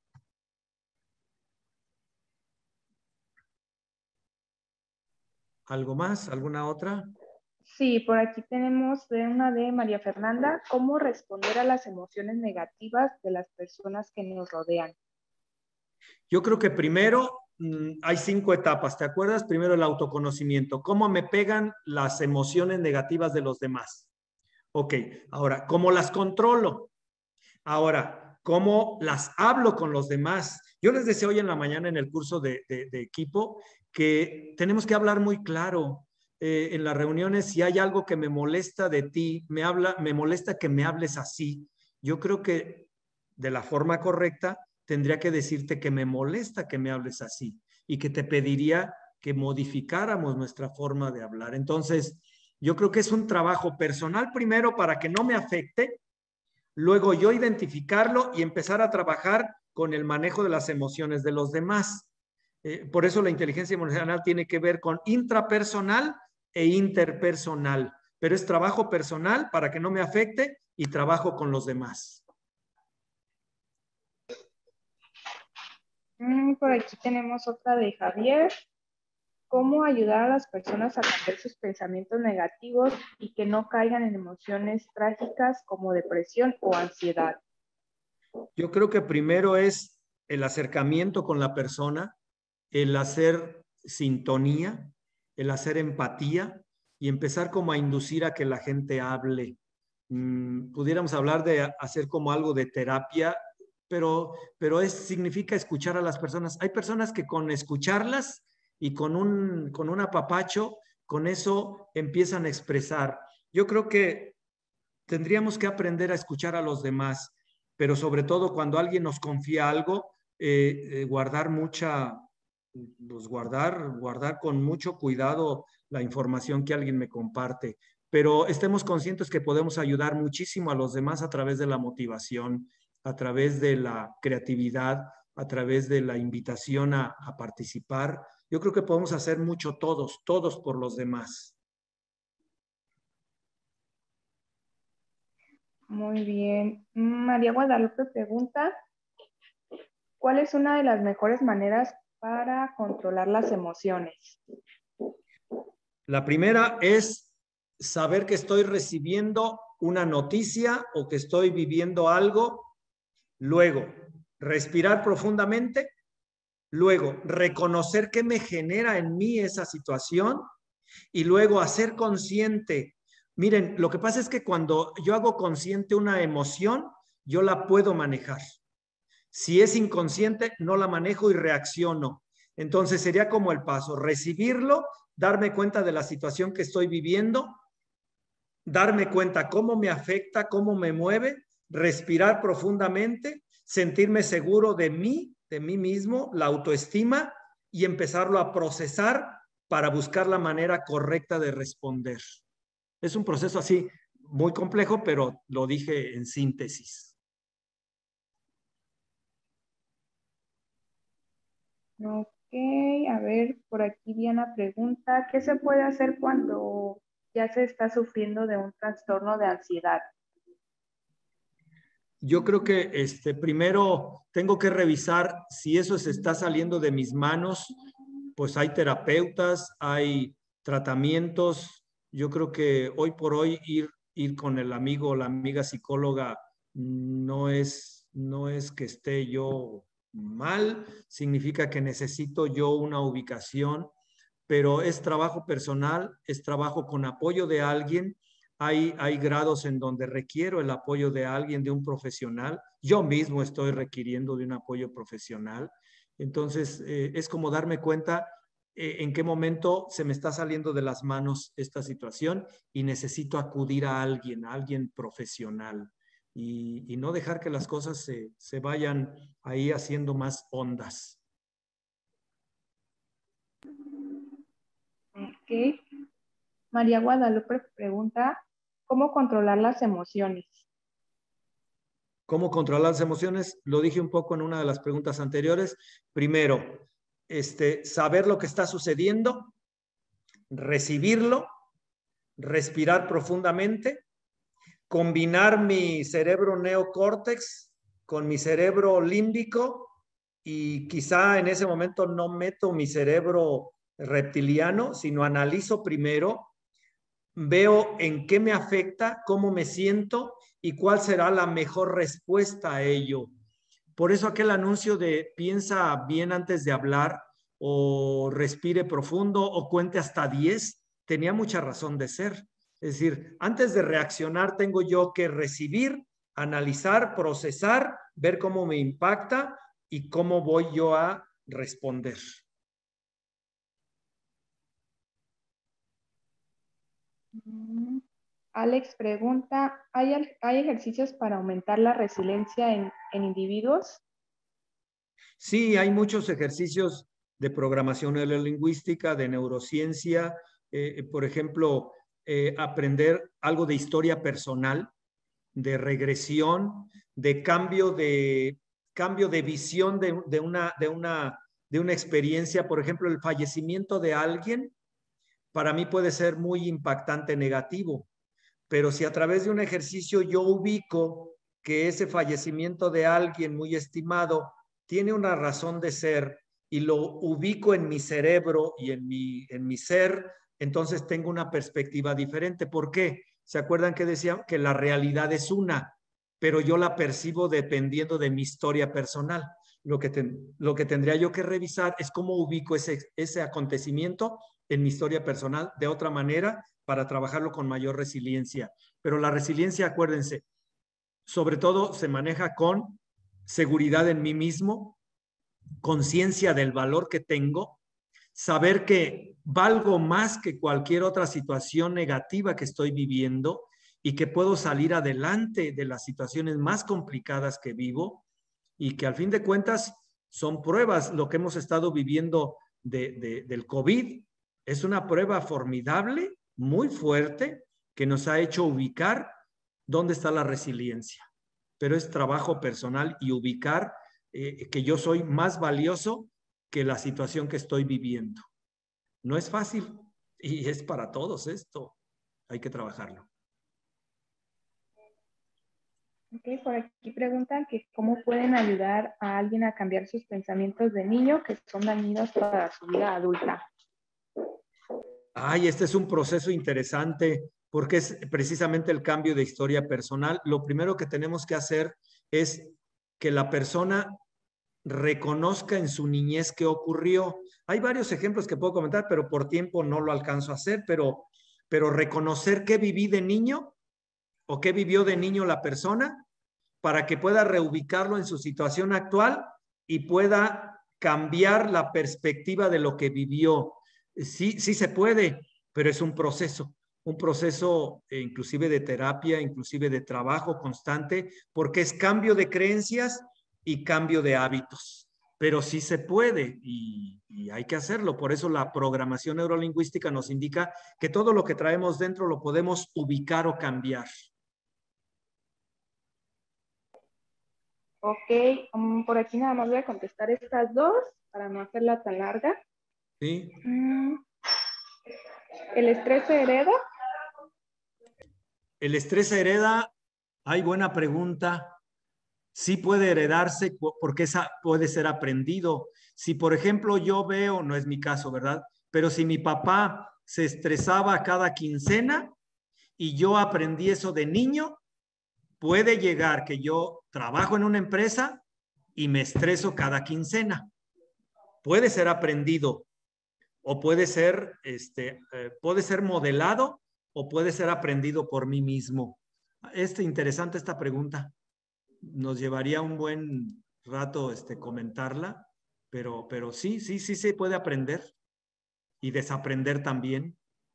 ¿Algo más? ¿Alguna otra? Sí, por aquí tenemos una de María Fernanda. ¿Cómo responder a las emociones negativas de las personas que nos rodean? Yo creo que primero hay 5 etapas, ¿te acuerdas? Primero el autoconocimiento. ¿Cómo me pegan las emociones negativas de los demás? Ok, ahora, ¿cómo las controlo? Ahora, ¿cómo las hablo con los demás? Yo les decía hoy en la mañana en el curso de equipo que tenemos que hablar muy claro. En las reuniones, si hay algo que me molesta de ti, me molesta que me hables así. Yo creo que de la forma correcta tendría que decirte que me molesta que me hables así y que te pediría que modificáramos nuestra forma de hablar. Entonces, yo creo que es un trabajo personal primero para que no me afecte, luego yo identificarlo y empezar a trabajar con el manejo de las emociones de los demás. Por eso la inteligencia emocional tiene que ver con intrapersonal e interpersonal, pero es trabajo personal para que no me afecte y trabajo con los demás. Por aquí tenemos otra de Javier. ¿Cómo ayudar a las personas a cambiar sus pensamientos negativos y que no caigan en emociones trágicas como depresión o ansiedad? Yo creo que primero es el acercamiento con la persona, el hacer sintonía, el hacer empatía y empezar como a inducir a que la gente hable. Pudiéramos hablar de hacer como algo de terapia, pero significa escuchar a las personas. Hay personas que con escucharlas y con un apapacho, con eso empiezan a expresar. Yo creo que tendríamos que aprender a escuchar a los demás, pero sobre todo cuando alguien nos confía algo, guardar pues guardar con mucho cuidado la información que alguien me comparte. Pero estemos conscientes que podemos ayudar muchísimo a los demás a través de la motivación, a través de la creatividad, a través de la invitación a participar. Yo creo que podemos hacer mucho todos por los demás. Muy bien. María Guadalupe pregunta, ¿cuál es una de las mejores maneras para controlar las emociones? La primera es saber que estoy recibiendo una noticia o que estoy viviendo algo. Luego, respirar profundamente. Luego, reconocer qué me genera en mí esa situación. Y luego, hacer consciente. Miren, lo que pasa es que cuando yo hago consciente una emoción, yo la puedo manejar. Si es inconsciente, no la manejo y reacciono. Entonces sería como el paso, recibirlo, darme cuenta de la situación que estoy viviendo, darme cuenta cómo me afecta, cómo me mueve, respirar profundamente, sentirme seguro de mí mismo, la autoestima y empezarlo a procesar para buscar la manera correcta de responder. Es un proceso así muy complejo, pero lo dije en síntesis. Ok, a ver, por aquí Diana pregunta, ¿qué se puede hacer cuando ya se está sufriendo de un trastorno de ansiedad? Yo creo que primero tengo que revisar si eso se está saliendo de mis manos, pues hay terapeutas, hay tratamientos. Yo creo que hoy por hoy ir con el amigo o la amiga psicóloga no es que esté yo mal, significa que necesito yo una ubicación, pero es trabajo personal, es trabajo con apoyo de alguien. Hay grados en donde requiero el apoyo de alguien, de un profesional. Yo mismo estoy requiriendo de un apoyo profesional. Entonces, es como darme cuenta en qué momento se me está saliendo de las manos esta situación y necesito acudir a alguien profesional y no dejar que las cosas se vayan ahí haciendo más hondas. Ok. María Guadalupe pregunta, ¿cómo controlar las emociones? ¿Cómo controlar las emociones? Lo dije un poco en una de las preguntas anteriores. Primero, saber lo que está sucediendo, recibirlo, respirar profundamente, combinar mi cerebro neocórtex con mi cerebro límbico y quizá en ese momento no meto mi cerebro reptiliano, sino analizo primero, veo en qué me afecta, cómo me siento y cuál será la mejor respuesta a ello. Por eso aquel anuncio de piensa bien antes de hablar o respire profundo o cuente hasta 10 tenía mucha razón de ser. Es decir, antes de reaccionar tengo yo que recibir, analizar, procesar, ver cómo me impacta y cómo voy yo a responder. Alex pregunta, ¿hay ejercicios para aumentar la resiliencia en individuos? Sí, hay muchos ejercicios de programación neurolingüística, de neurociencia, por ejemplo, aprender algo de historia personal, de regresión, de cambio de visión de una experiencia. Por ejemplo, el fallecimiento de alguien para mí puede ser muy impactante negativo, pero si a través de un ejercicio yo ubico que ese fallecimiento de alguien muy estimado tiene una razón de ser y lo ubico en mi cerebro y en mi ser, entonces tengo una perspectiva diferente. ¿Por qué? ¿Se acuerdan que decían que la realidad es una, pero yo la percibo dependiendo de mi historia personal? Lo que tendría yo que revisar es cómo ubico ese acontecimiento en mi historia personal de otra manera para trabajarlo con mayor resiliencia. Pero la resiliencia, acuérdense, sobre todo se maneja con seguridad en mí mismo, conciencia del valor que tengo, saber que valgo más que cualquier otra situación negativa que estoy viviendo y que puedo salir adelante de las situaciones más complicadas que vivo y que al fin de cuentas son pruebas. Lo que hemos estado viviendo del COVID es una prueba formidable, muy fuerte, que nos ha hecho ubicar dónde está la resiliencia. Pero es trabajo personal y ubicar que yo soy más valioso que la situación que estoy viviendo. No es fácil y es para todos esto. Hay que trabajarlo. Ok, por aquí preguntan que cómo pueden ayudar a alguien a cambiar sus pensamientos de niño que son dañinos para su vida adulta. Ay, este es un proceso interesante porque es precisamente el cambio de historia personal. Lo primero que tenemos que hacer es que la persona reconozca en su niñez qué ocurrió. Hay varios ejemplos que puedo comentar, pero por tiempo no lo alcanzo a hacer, pero reconocer qué viví de niño o qué vivió de niño la persona para que pueda reubicarlo en su situación actual y pueda cambiar la perspectiva de lo que vivió. Sí, sí se puede, pero es un proceso inclusive de terapia, inclusive de trabajo constante, porque es cambio de creencias y cambio de hábitos. Pero sí se puede y hay que hacerlo. Por eso la programación neurolingüística nos indica que todo lo que traemos dentro lo podemos ubicar o cambiar. Ok, por aquí nada más voy a contestar estas dos para no hacerla tan larga. ¿Sí? ¿El estrés se hereda? ¿El estrés se hereda? Hay buena pregunta. Sí puede heredarse porque esa puede ser aprendido. Si, por ejemplo, yo veo, no es mi caso, ¿verdad? Pero si mi papá se estresaba cada quincena y yo aprendí eso de niño, puede llegar que yo trabajo en una empresa y me estreso cada quincena. Puede ser aprendido o puede ser modelado o puede ser aprendido por mí mismo. Interesante esta pregunta. Nos llevaría un buen rato comentarla, pero sí se puede aprender. y desaprender también.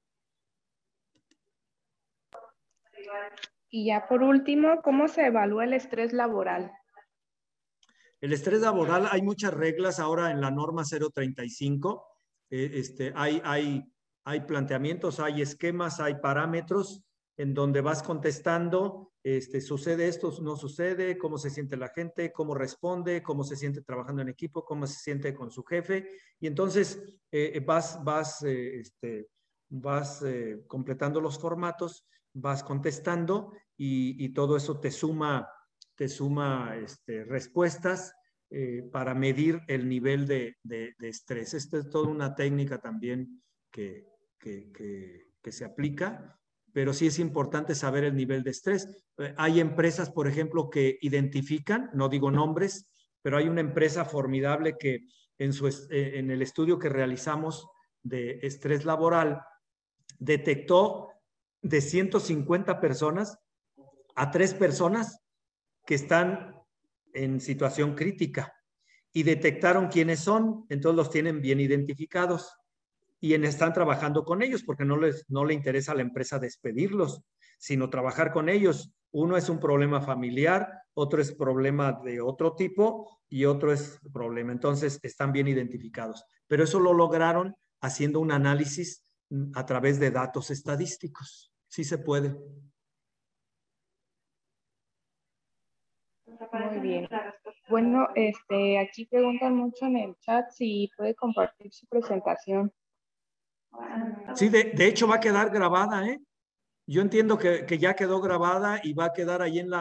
Y ya por último, ¿cómo se evalúa el estrés laboral? El estrés laboral, hay muchas reglas ahora en la norma 035. Hay planteamientos, hay esquemas, hay parámetros en donde vas contestando, sucede esto, no sucede, cómo se siente la gente, cómo responde, cómo se siente trabajando en equipo, cómo se siente con su jefe. Y entonces vas completando los formatos, vas contestando y todo eso te suma respuestas para medir el nivel de estrés. Esta es toda una técnica también que se aplica, pero sí es importante saber el nivel de estrés. Hay empresas, por ejemplo, que identifican, no digo nombres, pero hay una empresa formidable que en el estudio que realizamos de estrés laboral detectó de 150 personas a 3 personas que están en situación crítica y detectaron quiénes son, entonces los tienen bien identificados y están trabajando con ellos porque no le interesa a la empresa despedirlos, sino trabajar con ellos. Uno es un problema familiar, otro es problema de otro tipo y otro es problema. Entonces están bien identificados. Pero eso lo lograron haciendo un análisis a través de datos estadísticos. Sí se puede. Muy bien. Bueno, aquí preguntan mucho en el chat si puede compartir su presentación. Sí, de hecho va a quedar grabada, ¿eh? Yo entiendo que ya quedó grabada y va a quedar ahí en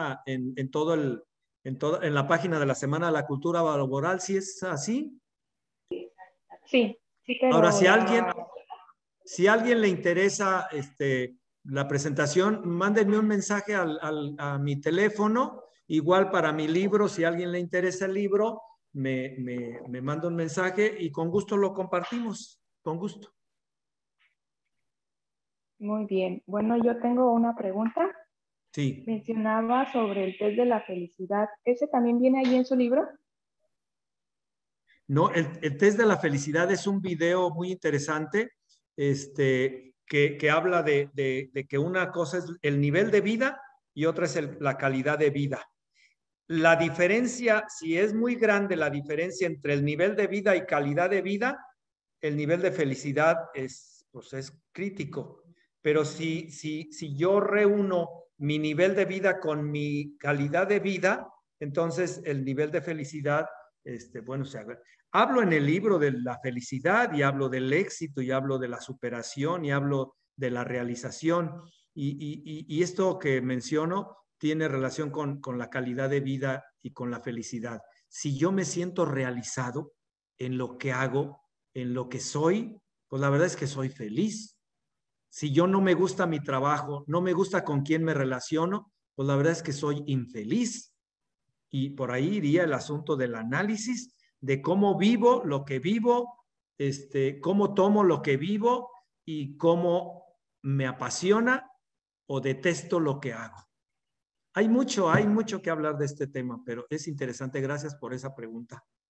la página de la Semana de la Cultura Laboral, ¿sí es así? Sí, pero Ahora, si a alguien le interesa la presentación, mándenme un mensaje a mi teléfono. Igual para mi libro, si a alguien le interesa el libro, me manda un mensaje y con gusto lo compartimos, con gusto. Muy bien. Bueno, yo tengo una pregunta. Sí. Mencionaba sobre el test de la felicidad. ¿Ese también viene ahí en su libro? No, el test de la felicidad es un video muy interesante, que habla de que una cosa es el nivel de vida y otra es la calidad de vida. La diferencia, si es muy grande la diferencia entre el nivel de vida y calidad de vida, el nivel de felicidad es crítico. Pero si yo reúno mi nivel de vida con mi calidad de vida, entonces el nivel de felicidad, hablo en el libro de la felicidad y hablo del éxito y hablo de la superación y hablo de la realización. Y esto que menciono tiene relación con la calidad de vida y con la felicidad. Si yo me siento realizado en lo que hago, en lo que soy, pues la verdad es que soy feliz. Si yo no me gusta mi trabajo, no me gusta con quién me relaciono, pues la verdad es que soy infeliz. Y por ahí iría el asunto del análisis de cómo vivo lo que vivo, cómo tomo lo que vivo y cómo me apasiona o detesto lo que hago. Hay mucho que hablar de este tema, pero es interesante. Gracias por esa pregunta.